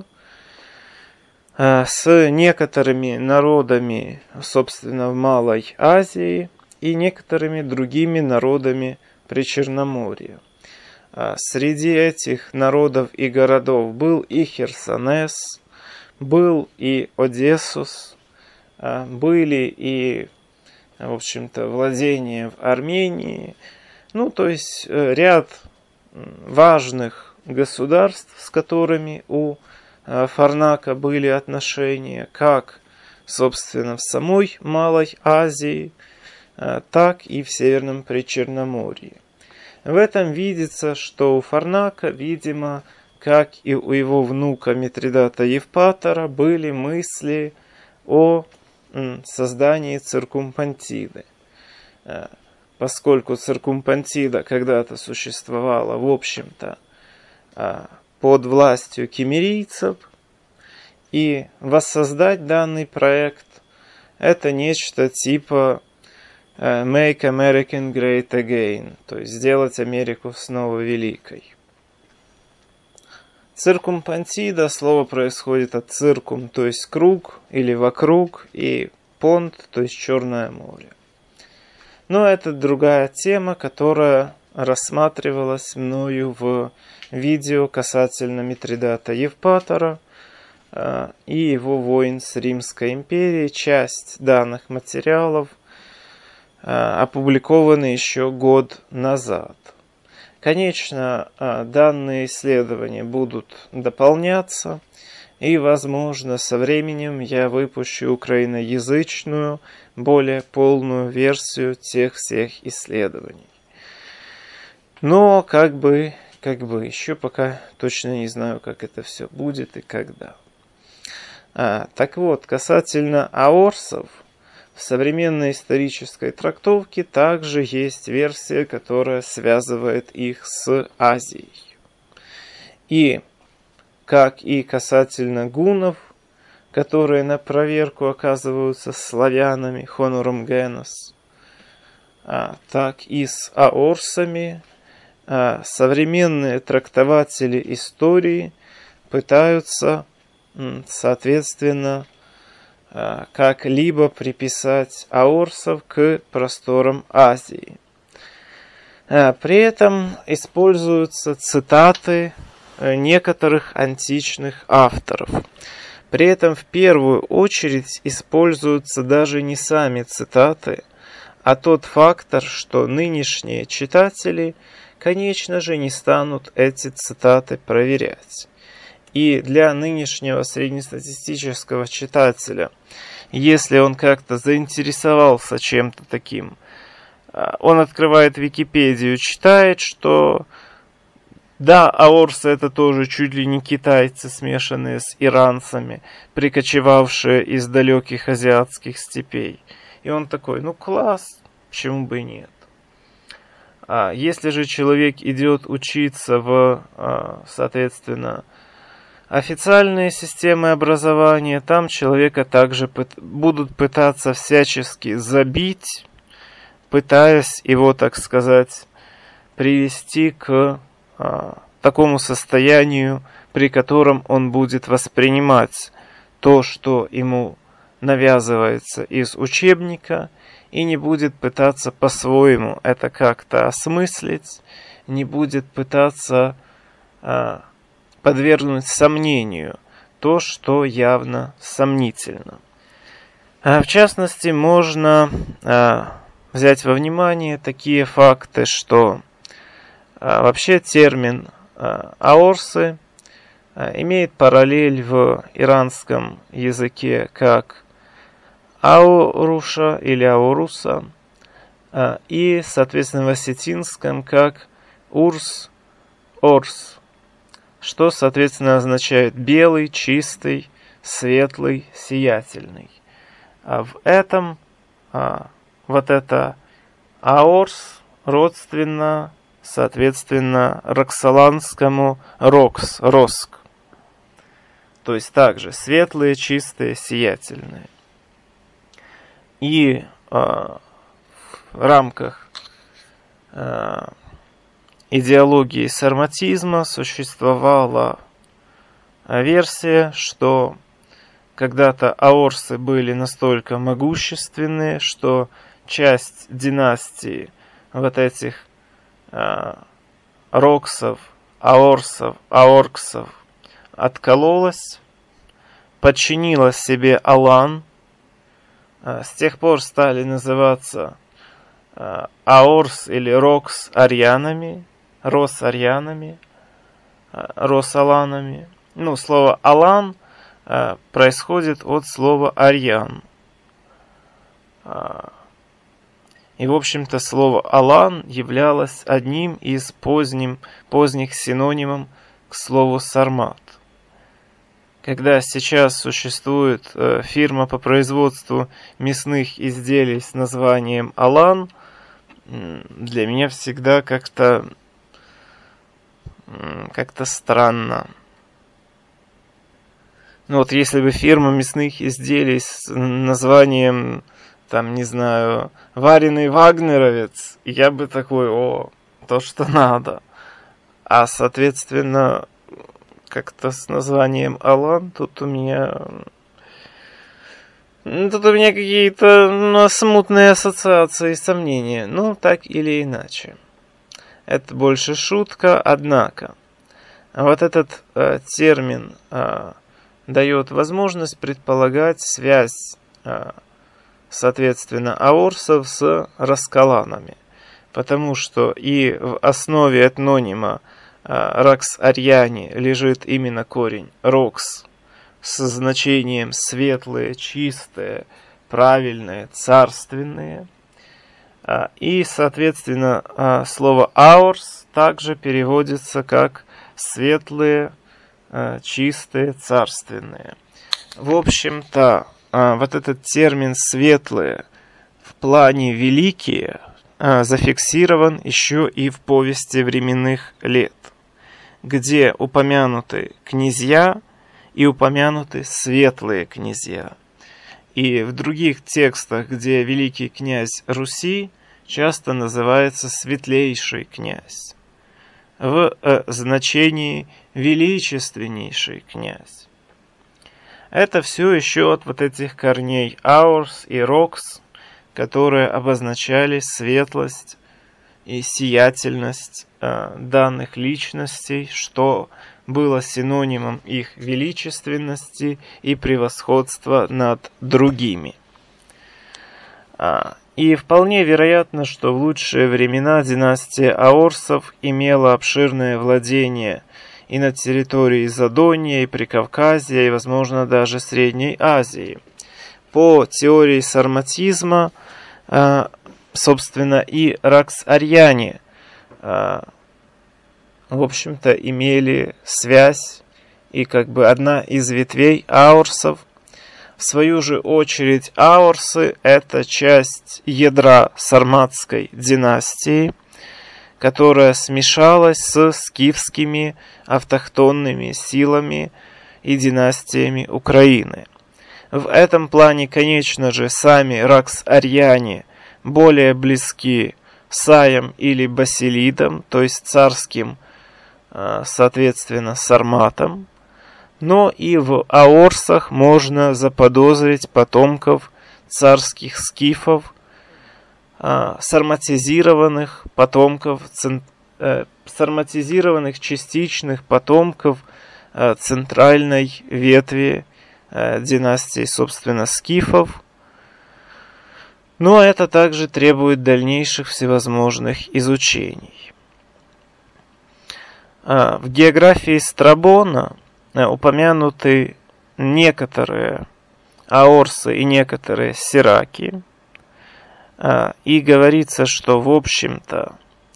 с некоторыми народами, собственно, в Малой Азии и некоторыми другими народами Причерноморья. Среди этих народов и городов был и Херсонес, был и Одессус, были и, в общем-то, владения в Армении, ну, то есть ряд важных государств, с которыми у Фарнака были отношения, как, собственно, в самой Малой Азии, так и в Северном Причерноморье. В этом видится, что у Фарнака, видимо, как и у его внука Митридата Евпатора, были мысли о создании Циркумпонтиды. Поскольку Циркумпонтида когда-то существовала, в общем-то, под властью киммерийцев, и воссоздать данный проект — это нечто типа Make American Great Again, то есть сделать Америку снова великой. Циркумпонтида, слово происходит от циркум, то есть круг или вокруг, и понт, то есть Черное море. Но это другая тема, которая рассматривалась мною в видео касательно Митридата Евпатора э, и его войн с Римской империей. Часть данных материалов э, опубликованы еще год назад. Конечно, э, данные исследования будут дополняться, и, возможно, со временем я выпущу украиноязычную, более полную версию тех всех исследований. Но как бы, как бы, еще пока точно не знаю, как это все будет и когда. А, так вот, касательно аорсов, в современной исторической трактовке также есть версия, которая связывает их с Азией. И, как и касательно гуннов, которые на проверку оказываются славянами, хонором генос, а, так и с аорсами, современные трактователи истории пытаются, соответственно, как-либо приписать аорсов к просторам Азии. При этом используются цитаты некоторых античных авторов. При этом в первую очередь используются даже не сами цитаты, а тот фактор, что нынешние читатели, конечно же, не станут эти цитаты проверять. И для нынешнего среднестатистического читателя, если он как-то заинтересовался чем-то таким, он открывает Википедию, читает, что да, аорсы — это тоже чуть ли не китайцы, смешанные с иранцами, прикочевавшие из далеких азиатских степей. И он такой, ну класс, почему бы и нет. А если же человек идет учиться в, соответственно, официальные системы образования, там человека также будут пытаться всячески забить, пытаясь его, так сказать, привести к а, такому состоянию, при котором он будет воспринимать то, что ему навязывается из учебника, и не будет пытаться по-своему это как-то осмыслить, не будет пытаться а, подвергнуть сомнению то, что явно сомнительно. А, в частности, можно а, взять во внимание такие факты, что а, вообще термин а, аорсы а, имеет параллель в иранском языке как ауруша или ауруса, и, соответственно, в осетинском как урс, орс, что, соответственно, означает белый, чистый, светлый, сиятельный. А в этом а, вот это аорс родственно, соответственно, роксоланскому рокс, роск. То есть также светлые, чистые, сиятельные. И э, в рамках э, идеологии сарматизма существовала версия, что когда-то аорсы были настолько могущественные, что часть династии вот этих э, роксов, аорсов, аорксов откололась, подчинила себе Алан. Э, с тех пор стали называться э, аорс или рокс арьянами, рос-арьянами, э, рос-аланами. Ну, слово «алан» э, происходит от слова «арьян». Э, И, в общем-то, слово «алан» являлось одним из поздним, поздних синонимов к слову «сармат». Когда сейчас существует э, фирма по производству мясных изделий с названием «Алан», для меня всегда как-то как-то странно. Ну вот если бы фирма мясных изделий с названием, там, не знаю, вареный вагнеровец, я бы такой, о, то, что надо. А, соответственно, как-то с названием Алан, тут у меня... Тут у меня какие-то ну, смутные ассоциации и сомнения. Ну, так или иначе. Это больше шутка, однако. Вот этот э, термин э, дает возможность предполагать связь э, соответственно, аорсов с раскаланами. Потому что и в основе этнонима ракс арьяни лежит именно корень рокс со значением светлые, чистые, правильные, царственные. И, соответственно, слово аорс также переводится как светлые, чистые, царственные. В общем-то, вот этот термин «светлые» в плане «великие» зафиксирован еще и в повести временных лет, где упомянуты князья и упомянуты светлые князья. И в других текстах, где великий князь Руси часто называется светлейший князь, в э, значении величественнейший князь. Это все еще от вот этих корней аурс и рокс, которые обозначали светлость и сиятельность э, данных личностей, что было синонимом их величественности и превосходства над другими. А, и вполне вероятно, что в лучшие времена династия аорсов имела обширное владение и на территории Задония, и Прикавказья, и, возможно, даже Средней Азии. По теории сарматизма, э, собственно, и ракс-арьяне, э, в общем-то, имели связь, и как бы одна из ветвей аорсов. В свою же очередь, аорсы – это часть ядра сарматской династии, которая смешалась с скифскими автохтонными силами и династиями Украины. В этом плане, конечно же, сами ракс-арьяне более близки саям или басилидам, то есть царским, соответственно, сарматам. Но и в аорсах можно заподозрить потомков царских скифов, сарматизированных потомков, э, сарматизированных частичных потомков э, центральной ветви э, династии, собственно, скифов. Но это также требует дальнейших всевозможных изучений. Э, в географии Страбона э, упомянуты некоторые аорсы и некоторые сираки. И говорится, что, в общем-то,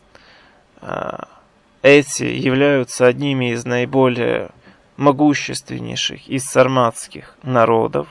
эти являются одними из наиболее могущественнейших из сарматских народов.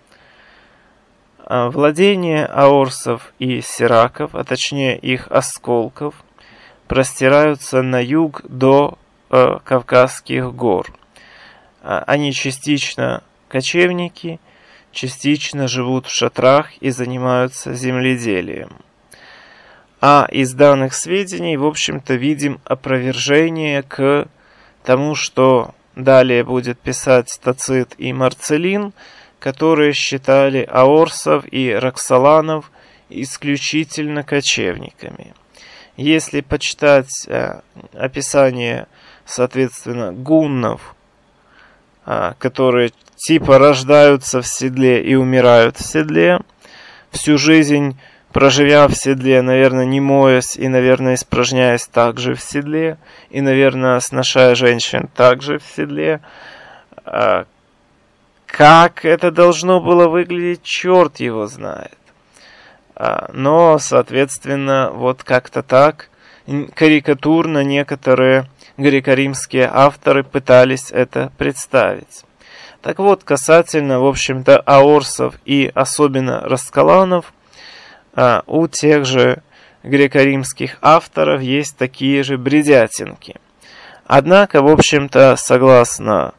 Владения аорсов и сираков, а точнее их осколков, простираются на юг до э, Кавказских гор. Они частично кочевники, частично живут в шатрах и занимаются земледелием. А из данных сведений, в общем-то, видим опровержение к тому, что далее будет писать Тацит и Марцелин, которые считали аорсов и роксоланов исключительно кочевниками. Если почитать э, описание, соответственно, гуннов, э, которые типа рождаются в седле и умирают в седле, всю жизнь проживя в седле, наверное, не моясь и, наверное, испражняясь также в седле, и, наверное, сношая женщин также в седле, э, как это должно было выглядеть, черт его знает. Но, соответственно, вот как-то так карикатурно некоторые греко-римские авторы пытались это представить. Так вот, касательно, в общем-то, аорсов и особенно расколанов, у тех же греко-римских авторов есть такие же бредятинки. Однако, в общем-то, согласно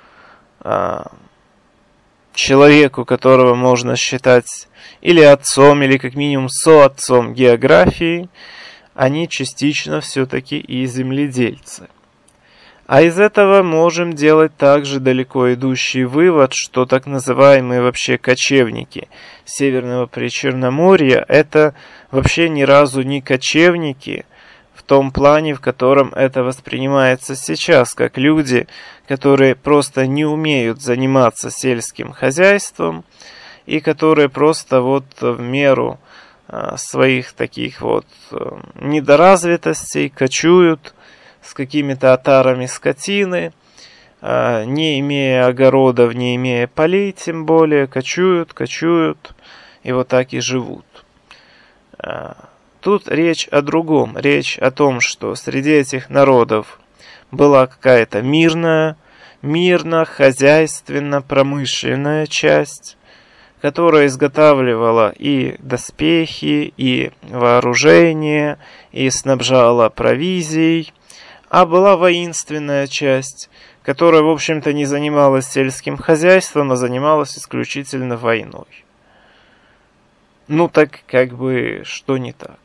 человеку, которого можно считать или отцом, или как минимум соотцом географии, они частично все-таки и земледельцы. А из этого можем делать также далеко идущий вывод, что так называемые вообще кочевники Северного Причерноморья это вообще ни разу не кочевники, в том плане, в котором это воспринимается сейчас, как люди, которые просто не умеют заниматься сельским хозяйством и которые просто вот в меру а, своих таких вот а, недоразвитостей кочуют с какими-то отарами скотины, а, не имея огородов, не имея полей, тем более, кочуют, кочуют и вот так и живут. А, Тут речь о другом. Речь о том, что среди этих народов была какая-то мирная, мирно-хозяйственно-промышленная часть, которая изготавливала и доспехи, и вооружение, и снабжала провизией, а была воинственная часть, которая, в общем-то, не занималась сельским хозяйством, а занималась исключительно войной. Ну так, как бы, что не так?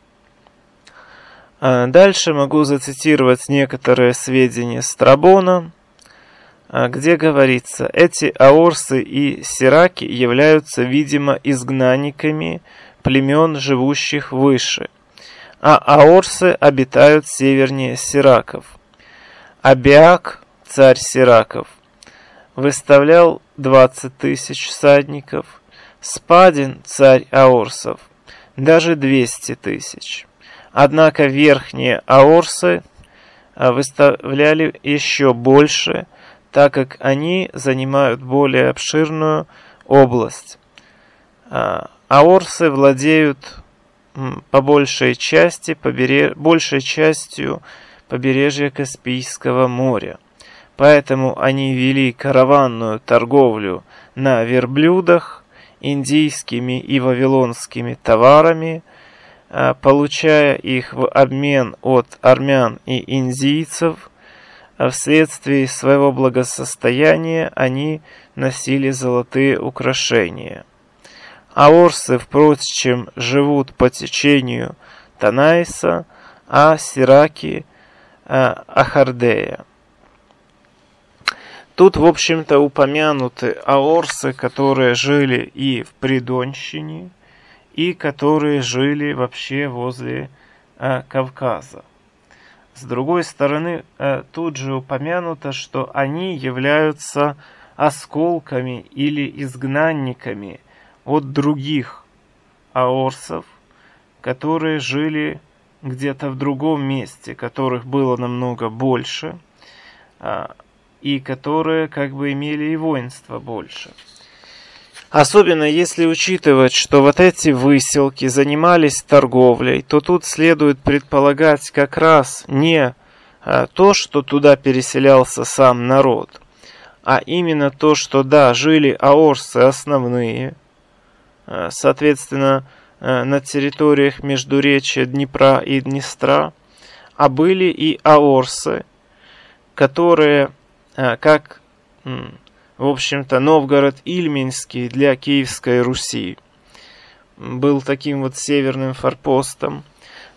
Дальше могу зацитировать некоторые сведения Страбона, где говорится, эти аорсы и сираки являются, видимо, изгнанниками племен, живущих выше, а аорсы обитают севернее сираков. Абиак, царь сираков, выставлял двадцать тысяч всадников, Спадин, царь аорсов, даже двести тысяч. Однако верхние аорсы выставляли еще больше, так как они занимают более обширную область. Аорсы владеют по большей части побереж... большей частью побережья Каспийского моря. Поэтому они вели караванную торговлю на верблюдах, индийскими и вавилонскими товарами, получая их в обмен от армян и индийцев. Вследствие своего благосостояния они носили золотые украшения. Аорсы, впрочем, живут по течению Танаиса, а сираки – Ахардея. Тут, в общем-то, упомянуты аорсы, которые жили и в Придонщине, и которые жили вообще возле э, Кавказа. С другой стороны, э, тут же упомянуто, что они являются осколками или изгнанниками от других аорсов, которые жили где-то в другом месте, которых было намного больше, э, и которые как бы имели и воинство больше. Особенно если учитывать, что вот эти выселки занимались торговлей, то тут следует предполагать как раз не а, то, что туда переселялся сам народ, а именно то, что да, жили аорсы основные, а, соответственно, а, на территориях междуречия Днепра и Днестра, а были и аорсы, которые, а, как... В общем-то, Новгород-Ильменский для Киевской Руси был таким вот северным форпостом.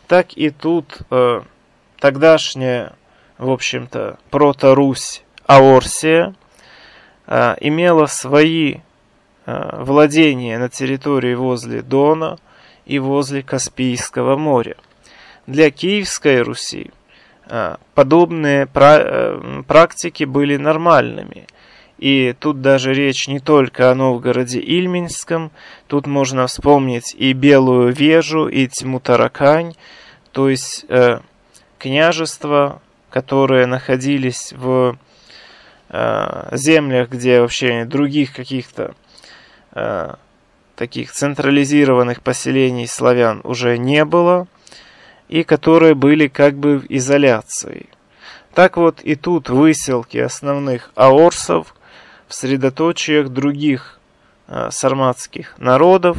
так и тут э, тогдашняя, в общем-то, прото-Русь Аорсия э, имела свои э, владения на территории возле Дона и возле Каспийского моря. Для Киевской Руси э, подобные пра э, практики были нормальными. И тут даже речь не только о Новгороде Ильменском, тут можно вспомнить и Белую Вежу, и Тьму-Таракань, то есть э, княжества, которые находились в э, землях, где вообще других каких-то э, таких централизированных поселений славян уже не было, и которые были как бы в изоляции. Так вот и тут выселки основных аорсов в средоточиях других э, сарматских народов,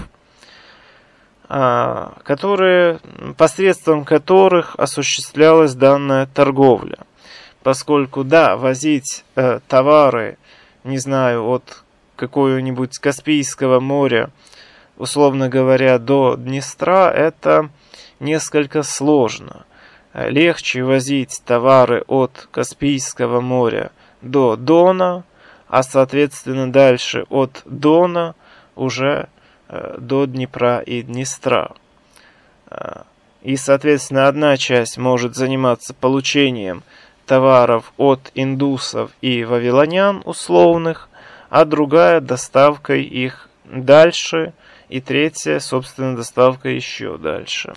э, которые, посредством которых осуществлялась данная торговля. Поскольку, да, возить э, товары, не знаю, от какого-нибудь Каспийского моря, условно говоря, до Днестра, это несколько сложно. Легче возить товары от Каспийского моря до Дона, а соответственно дальше от Дона уже э, до Днепра и Днестра. Э, и соответственно одна часть может заниматься получением товаров от индусов и вавилонян условных, а другая доставкой их дальше, и третья, собственно, доставкой еще дальше.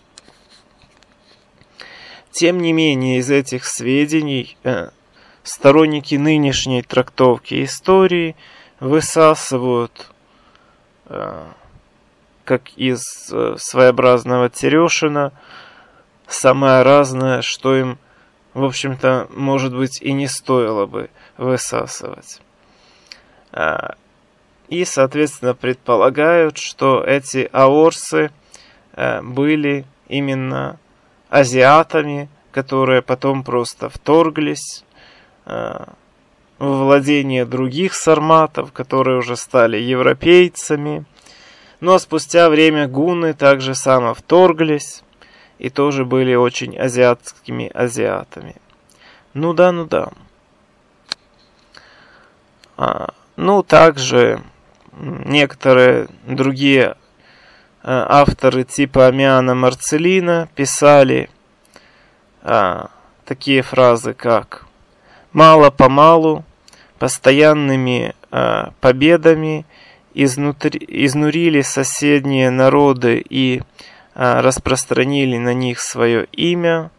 Тем не менее, из этих сведений э, сторонники нынешней трактовки истории высасывают, э, как из э, своеобразного Терешина, самое разное, что им, в общем-то, может быть, и не стоило бы высасывать. Э, и, соответственно, предполагают, что эти аорсы э, были именно азиатами, которые потом просто вторглись э, в владение других сарматов, которые уже стали европейцами. Ну а спустя время гунны также само вторглись и тоже были очень азиатскими азиатами. Ну да, ну да. А, ну также некоторые другие авторы типа Аммиана Марцеллина писали а, такие фразы, как «мало-помалу, постоянными а, победами изнутри, изнурили соседние народы и а, распространили на них свое имя».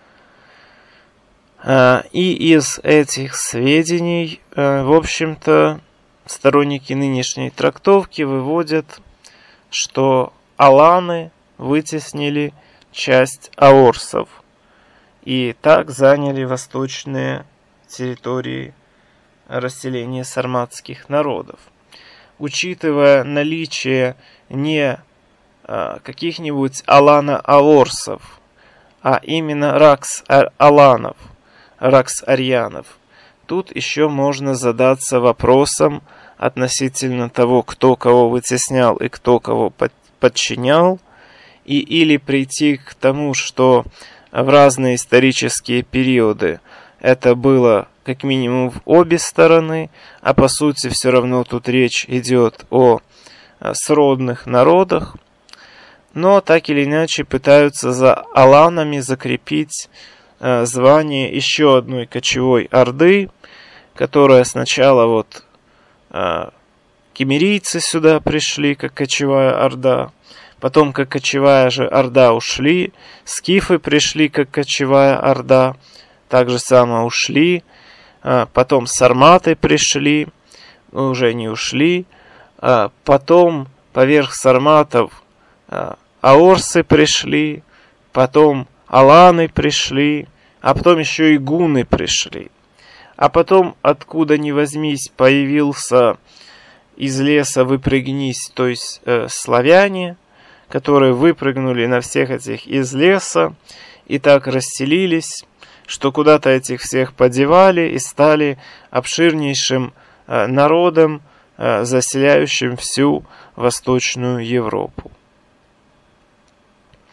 А, и из этих сведений, а, в общем-то, сторонники нынешней трактовки выводят, что аланы вытеснили часть аорсов и так заняли восточные территории расселения сарматских народов. Учитывая наличие не а, каких-нибудь алана-аорсов, а именно ракс-аланов, ракс-арьянов, тут еще можно задаться вопросом относительно того, кто кого вытеснял и кто кого подчинял, и или прийти к тому, что в разные исторические периоды это было как минимум в обе стороны, а по сути все равно тут речь идет о сродных народах, но так или иначе пытаются за аланами закрепить звание еще одной кочевой орды, которая сначала вот киммерийцы сюда пришли, как кочевая орда. Потом, как кочевая же орда, ушли. Скифы пришли, как кочевая орда. Так же само ушли. Потом сарматы пришли. Уже не ушли. Потом, поверх сарматов, аорсы пришли. Потом аланы пришли. А потом еще и гунны пришли. А потом, откуда ни возьмись, появился из леса выпрыгнись, то есть э, славяне, которые выпрыгнули на всех этих из леса и так расселились, что куда-то этих всех подевали и стали обширнейшим э, народом, э, заселяющим всю Восточную Европу.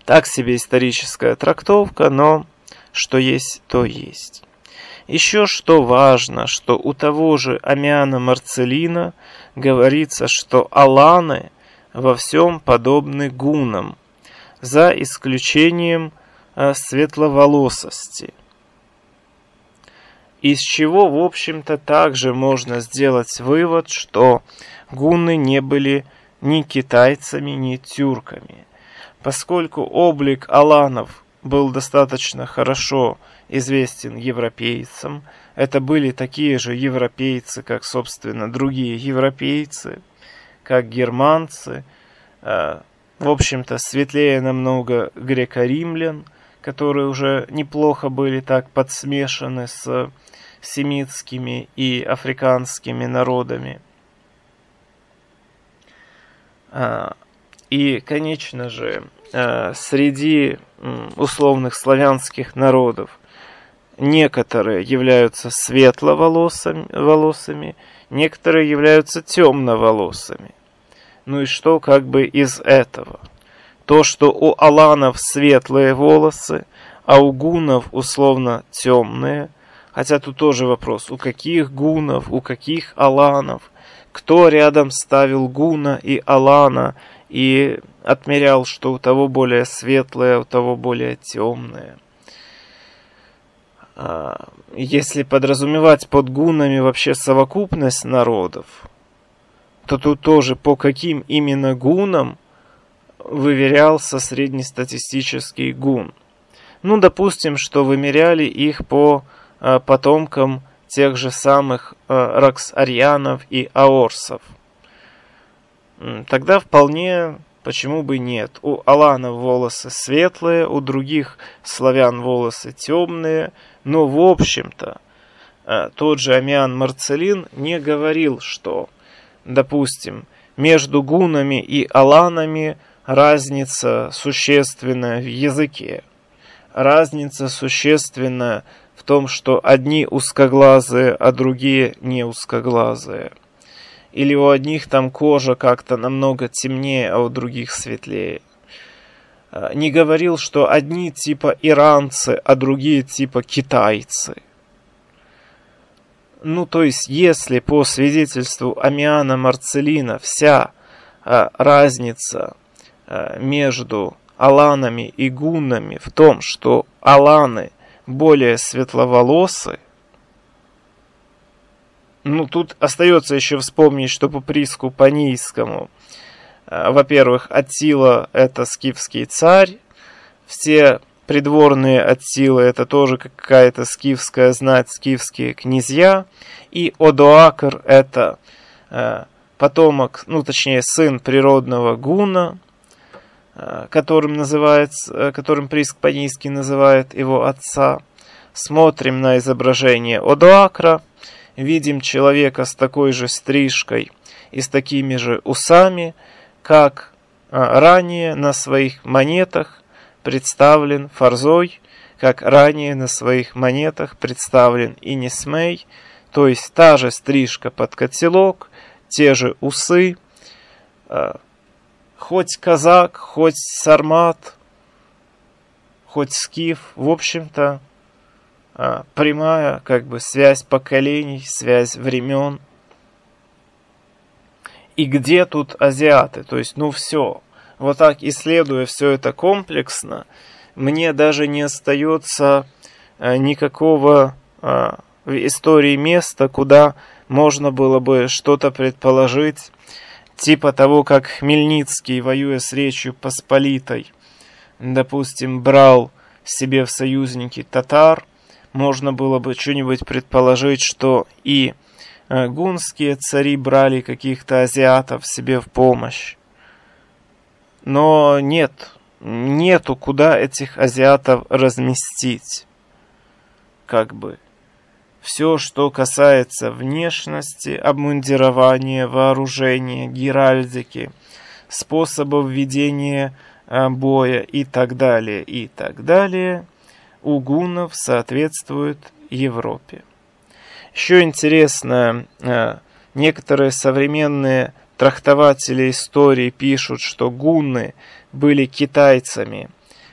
Так себе историческая трактовка, но что есть, то есть. Еще что важно, что у того же Аммиана Марцеллина говорится, что аланы во всем подобны гуннам, за исключением э, светловолосости. Из чего, в общем-то, также можно сделать вывод, что гунны не были ни китайцами, ни тюрками, поскольку облик аланов был достаточно хорошо известен европейцам. Это были такие же европейцы, как, собственно, другие европейцы, как германцы, в общем-то, светлее намного греко-римлян, которые уже неплохо были так подсмешаны с семитскими и африканскими народами. И, конечно же, среди условных славянских народов некоторые являются светловолосыми, некоторые являются темноволосыми. Ну и что как бы из этого? То, что у аланов светлые волосы, а у гуннов условно темные. Хотя тут тоже вопрос, у каких гуннов, у каких аланов, кто рядом ставил гуна и алана и отмерял, что у того более светлые, а у того более темные. Если подразумевать под гуннами вообще совокупность народов, то тут тоже по каким именно гуннам выверялся среднестатистический гун. Ну, допустим, что вымеряли их по э, потомкам тех же самых э, ракс-арьянов и аорсов. Тогда вполне, почему бы нет. У аланов волосы светлые, у других славян волосы темные, но в общем-то э, тот же Аммиан Марцеллин не говорил, что, допустим, между гуннами и аланами разница существенная в языке. Разница существенная в том, что одни узкоглазые, а другие не узкоглазые. Или у одних там кожа как-то намного темнее, а у других светлее. Не говорил, что одни типа иранцы, а другие типа китайцы. Ну, то есть, если по свидетельству Аммиана Марцеллина вся а, разница а, между аланами и гуннами в том, что аланы более светловолосы, ну, тут остается еще вспомнить, что по приску Панийскому, а, во-первых, Аттила — это скифский царь, все придворные Аттилы — это тоже какая-то скифская знать, скифские князья, и Одоакр — это э, потомок, ну, точнее, сын природного гуна, э, которым называется, э, которым приск Панийский называет его отца. Смотрим на изображение Одоакра, видим человека с такой же стрижкой и с такими же усами, как э, ранее на своих монетах представлен Фарзой, как ранее на своих монетах представлен Инисмей, то есть та же стрижка под котелок, те же усы, хоть казак, хоть сармат, хоть скиф, в общем-то, прямая как бы связь поколений, связь времен. И где тут азиаты? То есть, ну все. Вот так, исследуя все это комплексно, мне даже не остается э, никакого э, в истории места, куда можно было бы что-то предположить, типа того, как Хмельницкий, воюя с Речью Посполитой, допустим, брал себе в союзники татар, можно было бы что-нибудь предположить, что и э, гунские цари брали каких-то азиатов себе в помощь. Но нет, нету куда этих азиатов разместить. Как бы. Все, что касается внешности, обмундирования, вооружения, геральдики, способов ведения боя и так далее, и так далее, у гуннов соответствует Европе. Еще интересно, некоторые современные трактователи истории пишут, что гунны были китайцами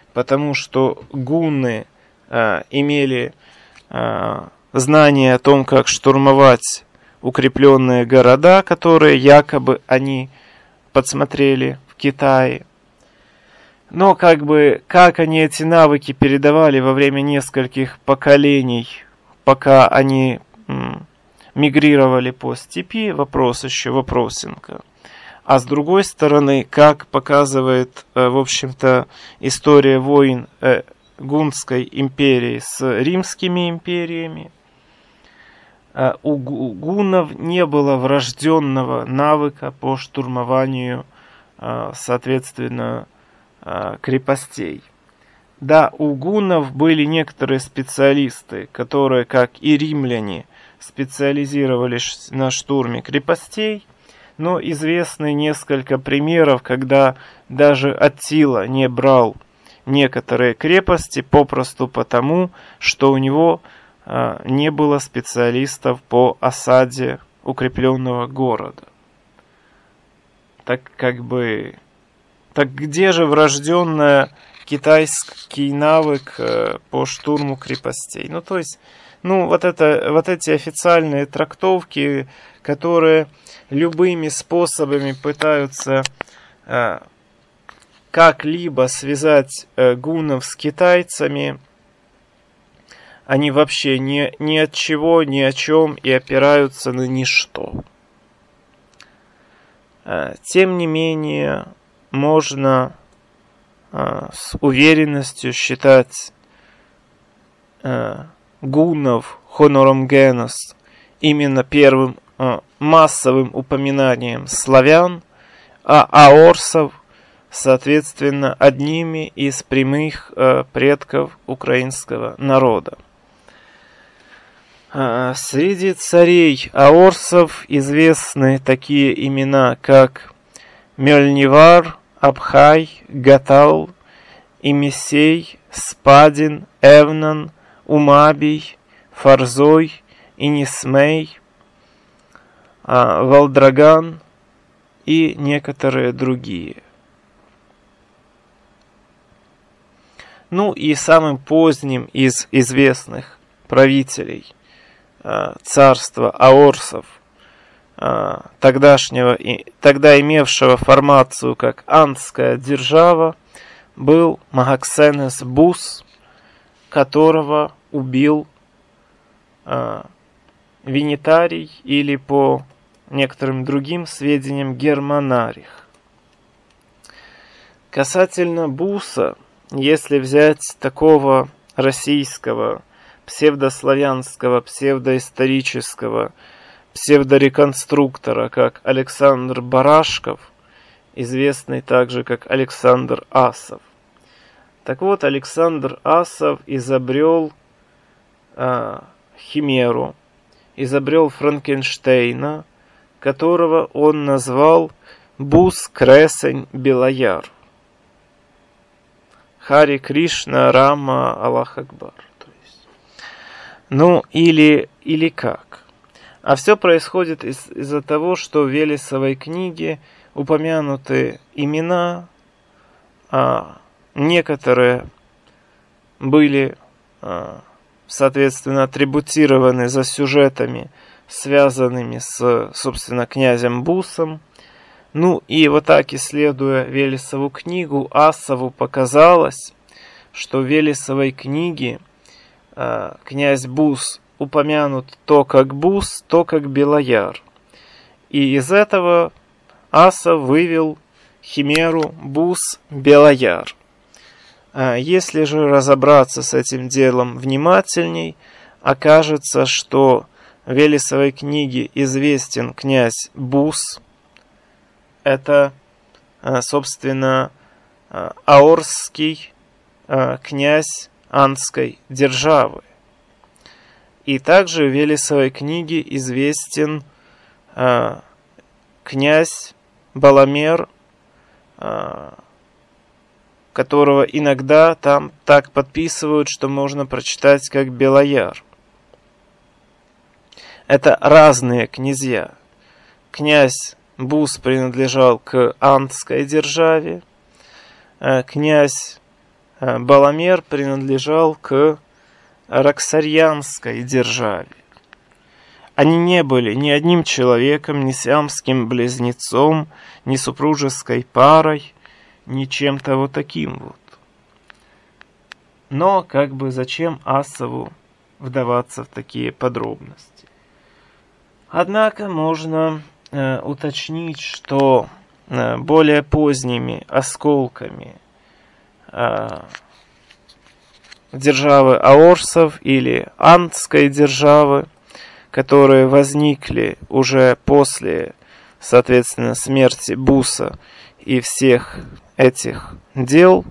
потому что гунны э, имели э, знание о том, как штурмовать укрепленные города, которые якобы они подсмотрели в Китае. Но как бы, как они эти навыки передавали во время нескольких поколений, пока они м, мигрировали по степи, вопрос еще вопросинка. А с другой стороны, как показывает, э, в общем-то, история войн э, Гунской империи с римскими империями, э, у гуннов не было врожденного навыка по штурмованию, э, соответственно, крепостей. Да, у гуннов были некоторые специалисты, которые, как и римляне, специализировались на штурме крепостей, но известны несколько примеров, когда даже Аттила не брал некоторые крепости попросту потому, что у него а, не было специалистов по осаде укрепленного города. Так как бы... Так где же врожденный китайский навык э, по штурму крепостей? Ну, то есть, ну, вот, это, вот эти официальные трактовки, которые любыми способами пытаются э, как-либо связать э, гуннов с китайцами, они вообще ни, ни от чего, ни о чем и опираются на ничто. Э, тем не менее... можно э, с уверенностью считать э, гуннов Хонором-Генос именно первым э, массовым упоминанием славян, а аорсов, соответственно, одними из прямых э, предков украинского народа. Э, среди царей аорсов известны такие имена, как Мельнивар, Абхай, Гатал, Имисей, Спадин, Эвнан, Умабий, Фарзой, Инисмей, Валдраган и некоторые другие. Ну и самым поздним из известных правителей царства аорсов, тогдашнего, тогда имевшего формацию как андская держава, был Магаксенес Бус, которого убил э, Винитарий или, по некоторым другим сведениям, Германарих. Касательно Буса, если взять такого российского, псевдославянского, псевдоисторического, псевдореконструктора, как Александр Барашков, известный также как Александр Асов. Так вот, Александр Асов изобрел э, химеру, изобрел Франкенштейна, которого он назвал Бус Кресень Белояр. Хари Кришна Рама Аллах Акбар. То есть. Ну, или, или как? А все происходит из- из-за того, что в Велесовой книге упомянуты имена, а некоторые были, а, соответственно, атрибутированы за сюжетами, связанными с, собственно, князем Бусом. Ну и вот так, исследуя Велесову книгу, Асову показалось, что в Велесовой книге а, князь Бус упомянут то как Бус, то как Белояр. И из этого Асов вывел химеру Бус-Белояр. Если же разобраться с этим делом внимательней, окажется, что в Велесовой книге известен князь Бус. Это, собственно, аорсский князь андской державы. И также в Велесовой книге известен князь Баламер, которого иногда там так подписывают, что можно прочитать как Белояр. Это разные князья. Князь Бус принадлежал к андской державе, князь Баламер принадлежал к Раксарьянской державе. Они не были ни одним человеком, ни сиамским близнецом, ни супружеской парой, ни чем-то вот таким вот. Но как бы зачем Асову вдаваться в такие подробности? Однако можно э, уточнить, что э, более поздними осколками э, державы аорсов или андской державы, которые возникли уже после, соответственно, смерти Буса и всех этих дел,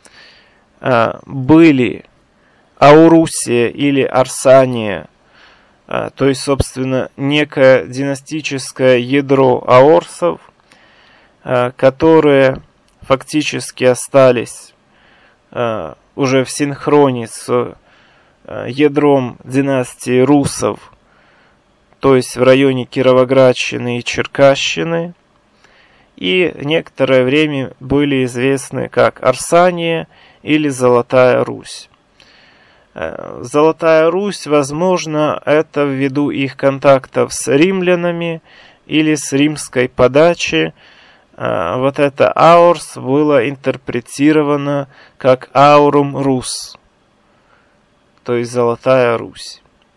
были Аурусия или Арсания, то есть, собственно, некое династическое ядро аорсов, которые фактически остались уже в синхроне с ядром династии русов, то есть в районе Кировоградщины и Черкасщины, и некоторое время были известны как Арсания или Золотая Русь. Золотая Русь, возможно, это ввиду их контактов с римлянами или с римской подачи. Вот это аурс было интерпретировано как аурум рус, то есть Золотая Русь.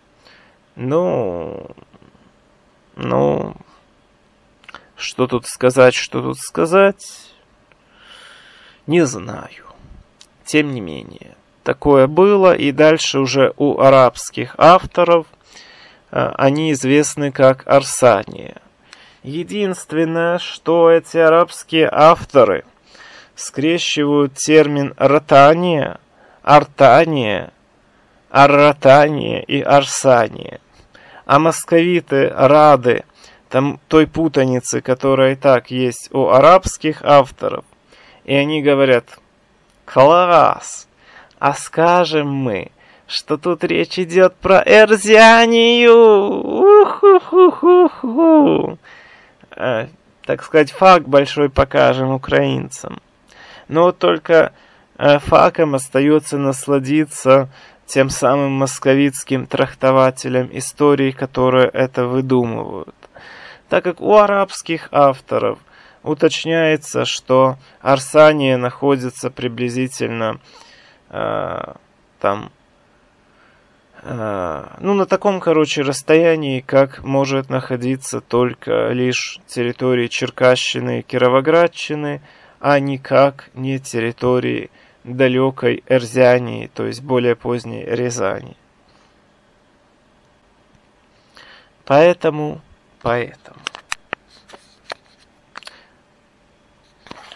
Ну, ну, что тут сказать, что тут сказать, не знаю. Тем не менее, такое было, и дальше уже у арабских авторов они известны как Арсания. Единственное, что эти арабские авторы скрещивают термин «ротания», «артания», «арратания» и «арсания». А московиты рады там, той путаницы, которая и так есть у арабских авторов, и они говорят: «Класс! А скажем мы, что тут речь идет про Эрзианию!» У-ху-ху-ху-ху. А, так сказать, факт большой покажем украинцам. Но вот только а, факом остается насладиться тем самым московитским трактователям истории, которые это выдумывают. Так как у арабских авторов уточняется, что Арсания находится приблизительно э, там, э, ну, на таком, короче, расстоянии, как может находиться только лишь территории Черкасщины и Кировоградщины, а никак не территории далекой Эрзиании, то есть более поздней Рязани. Поэтому, поэтому.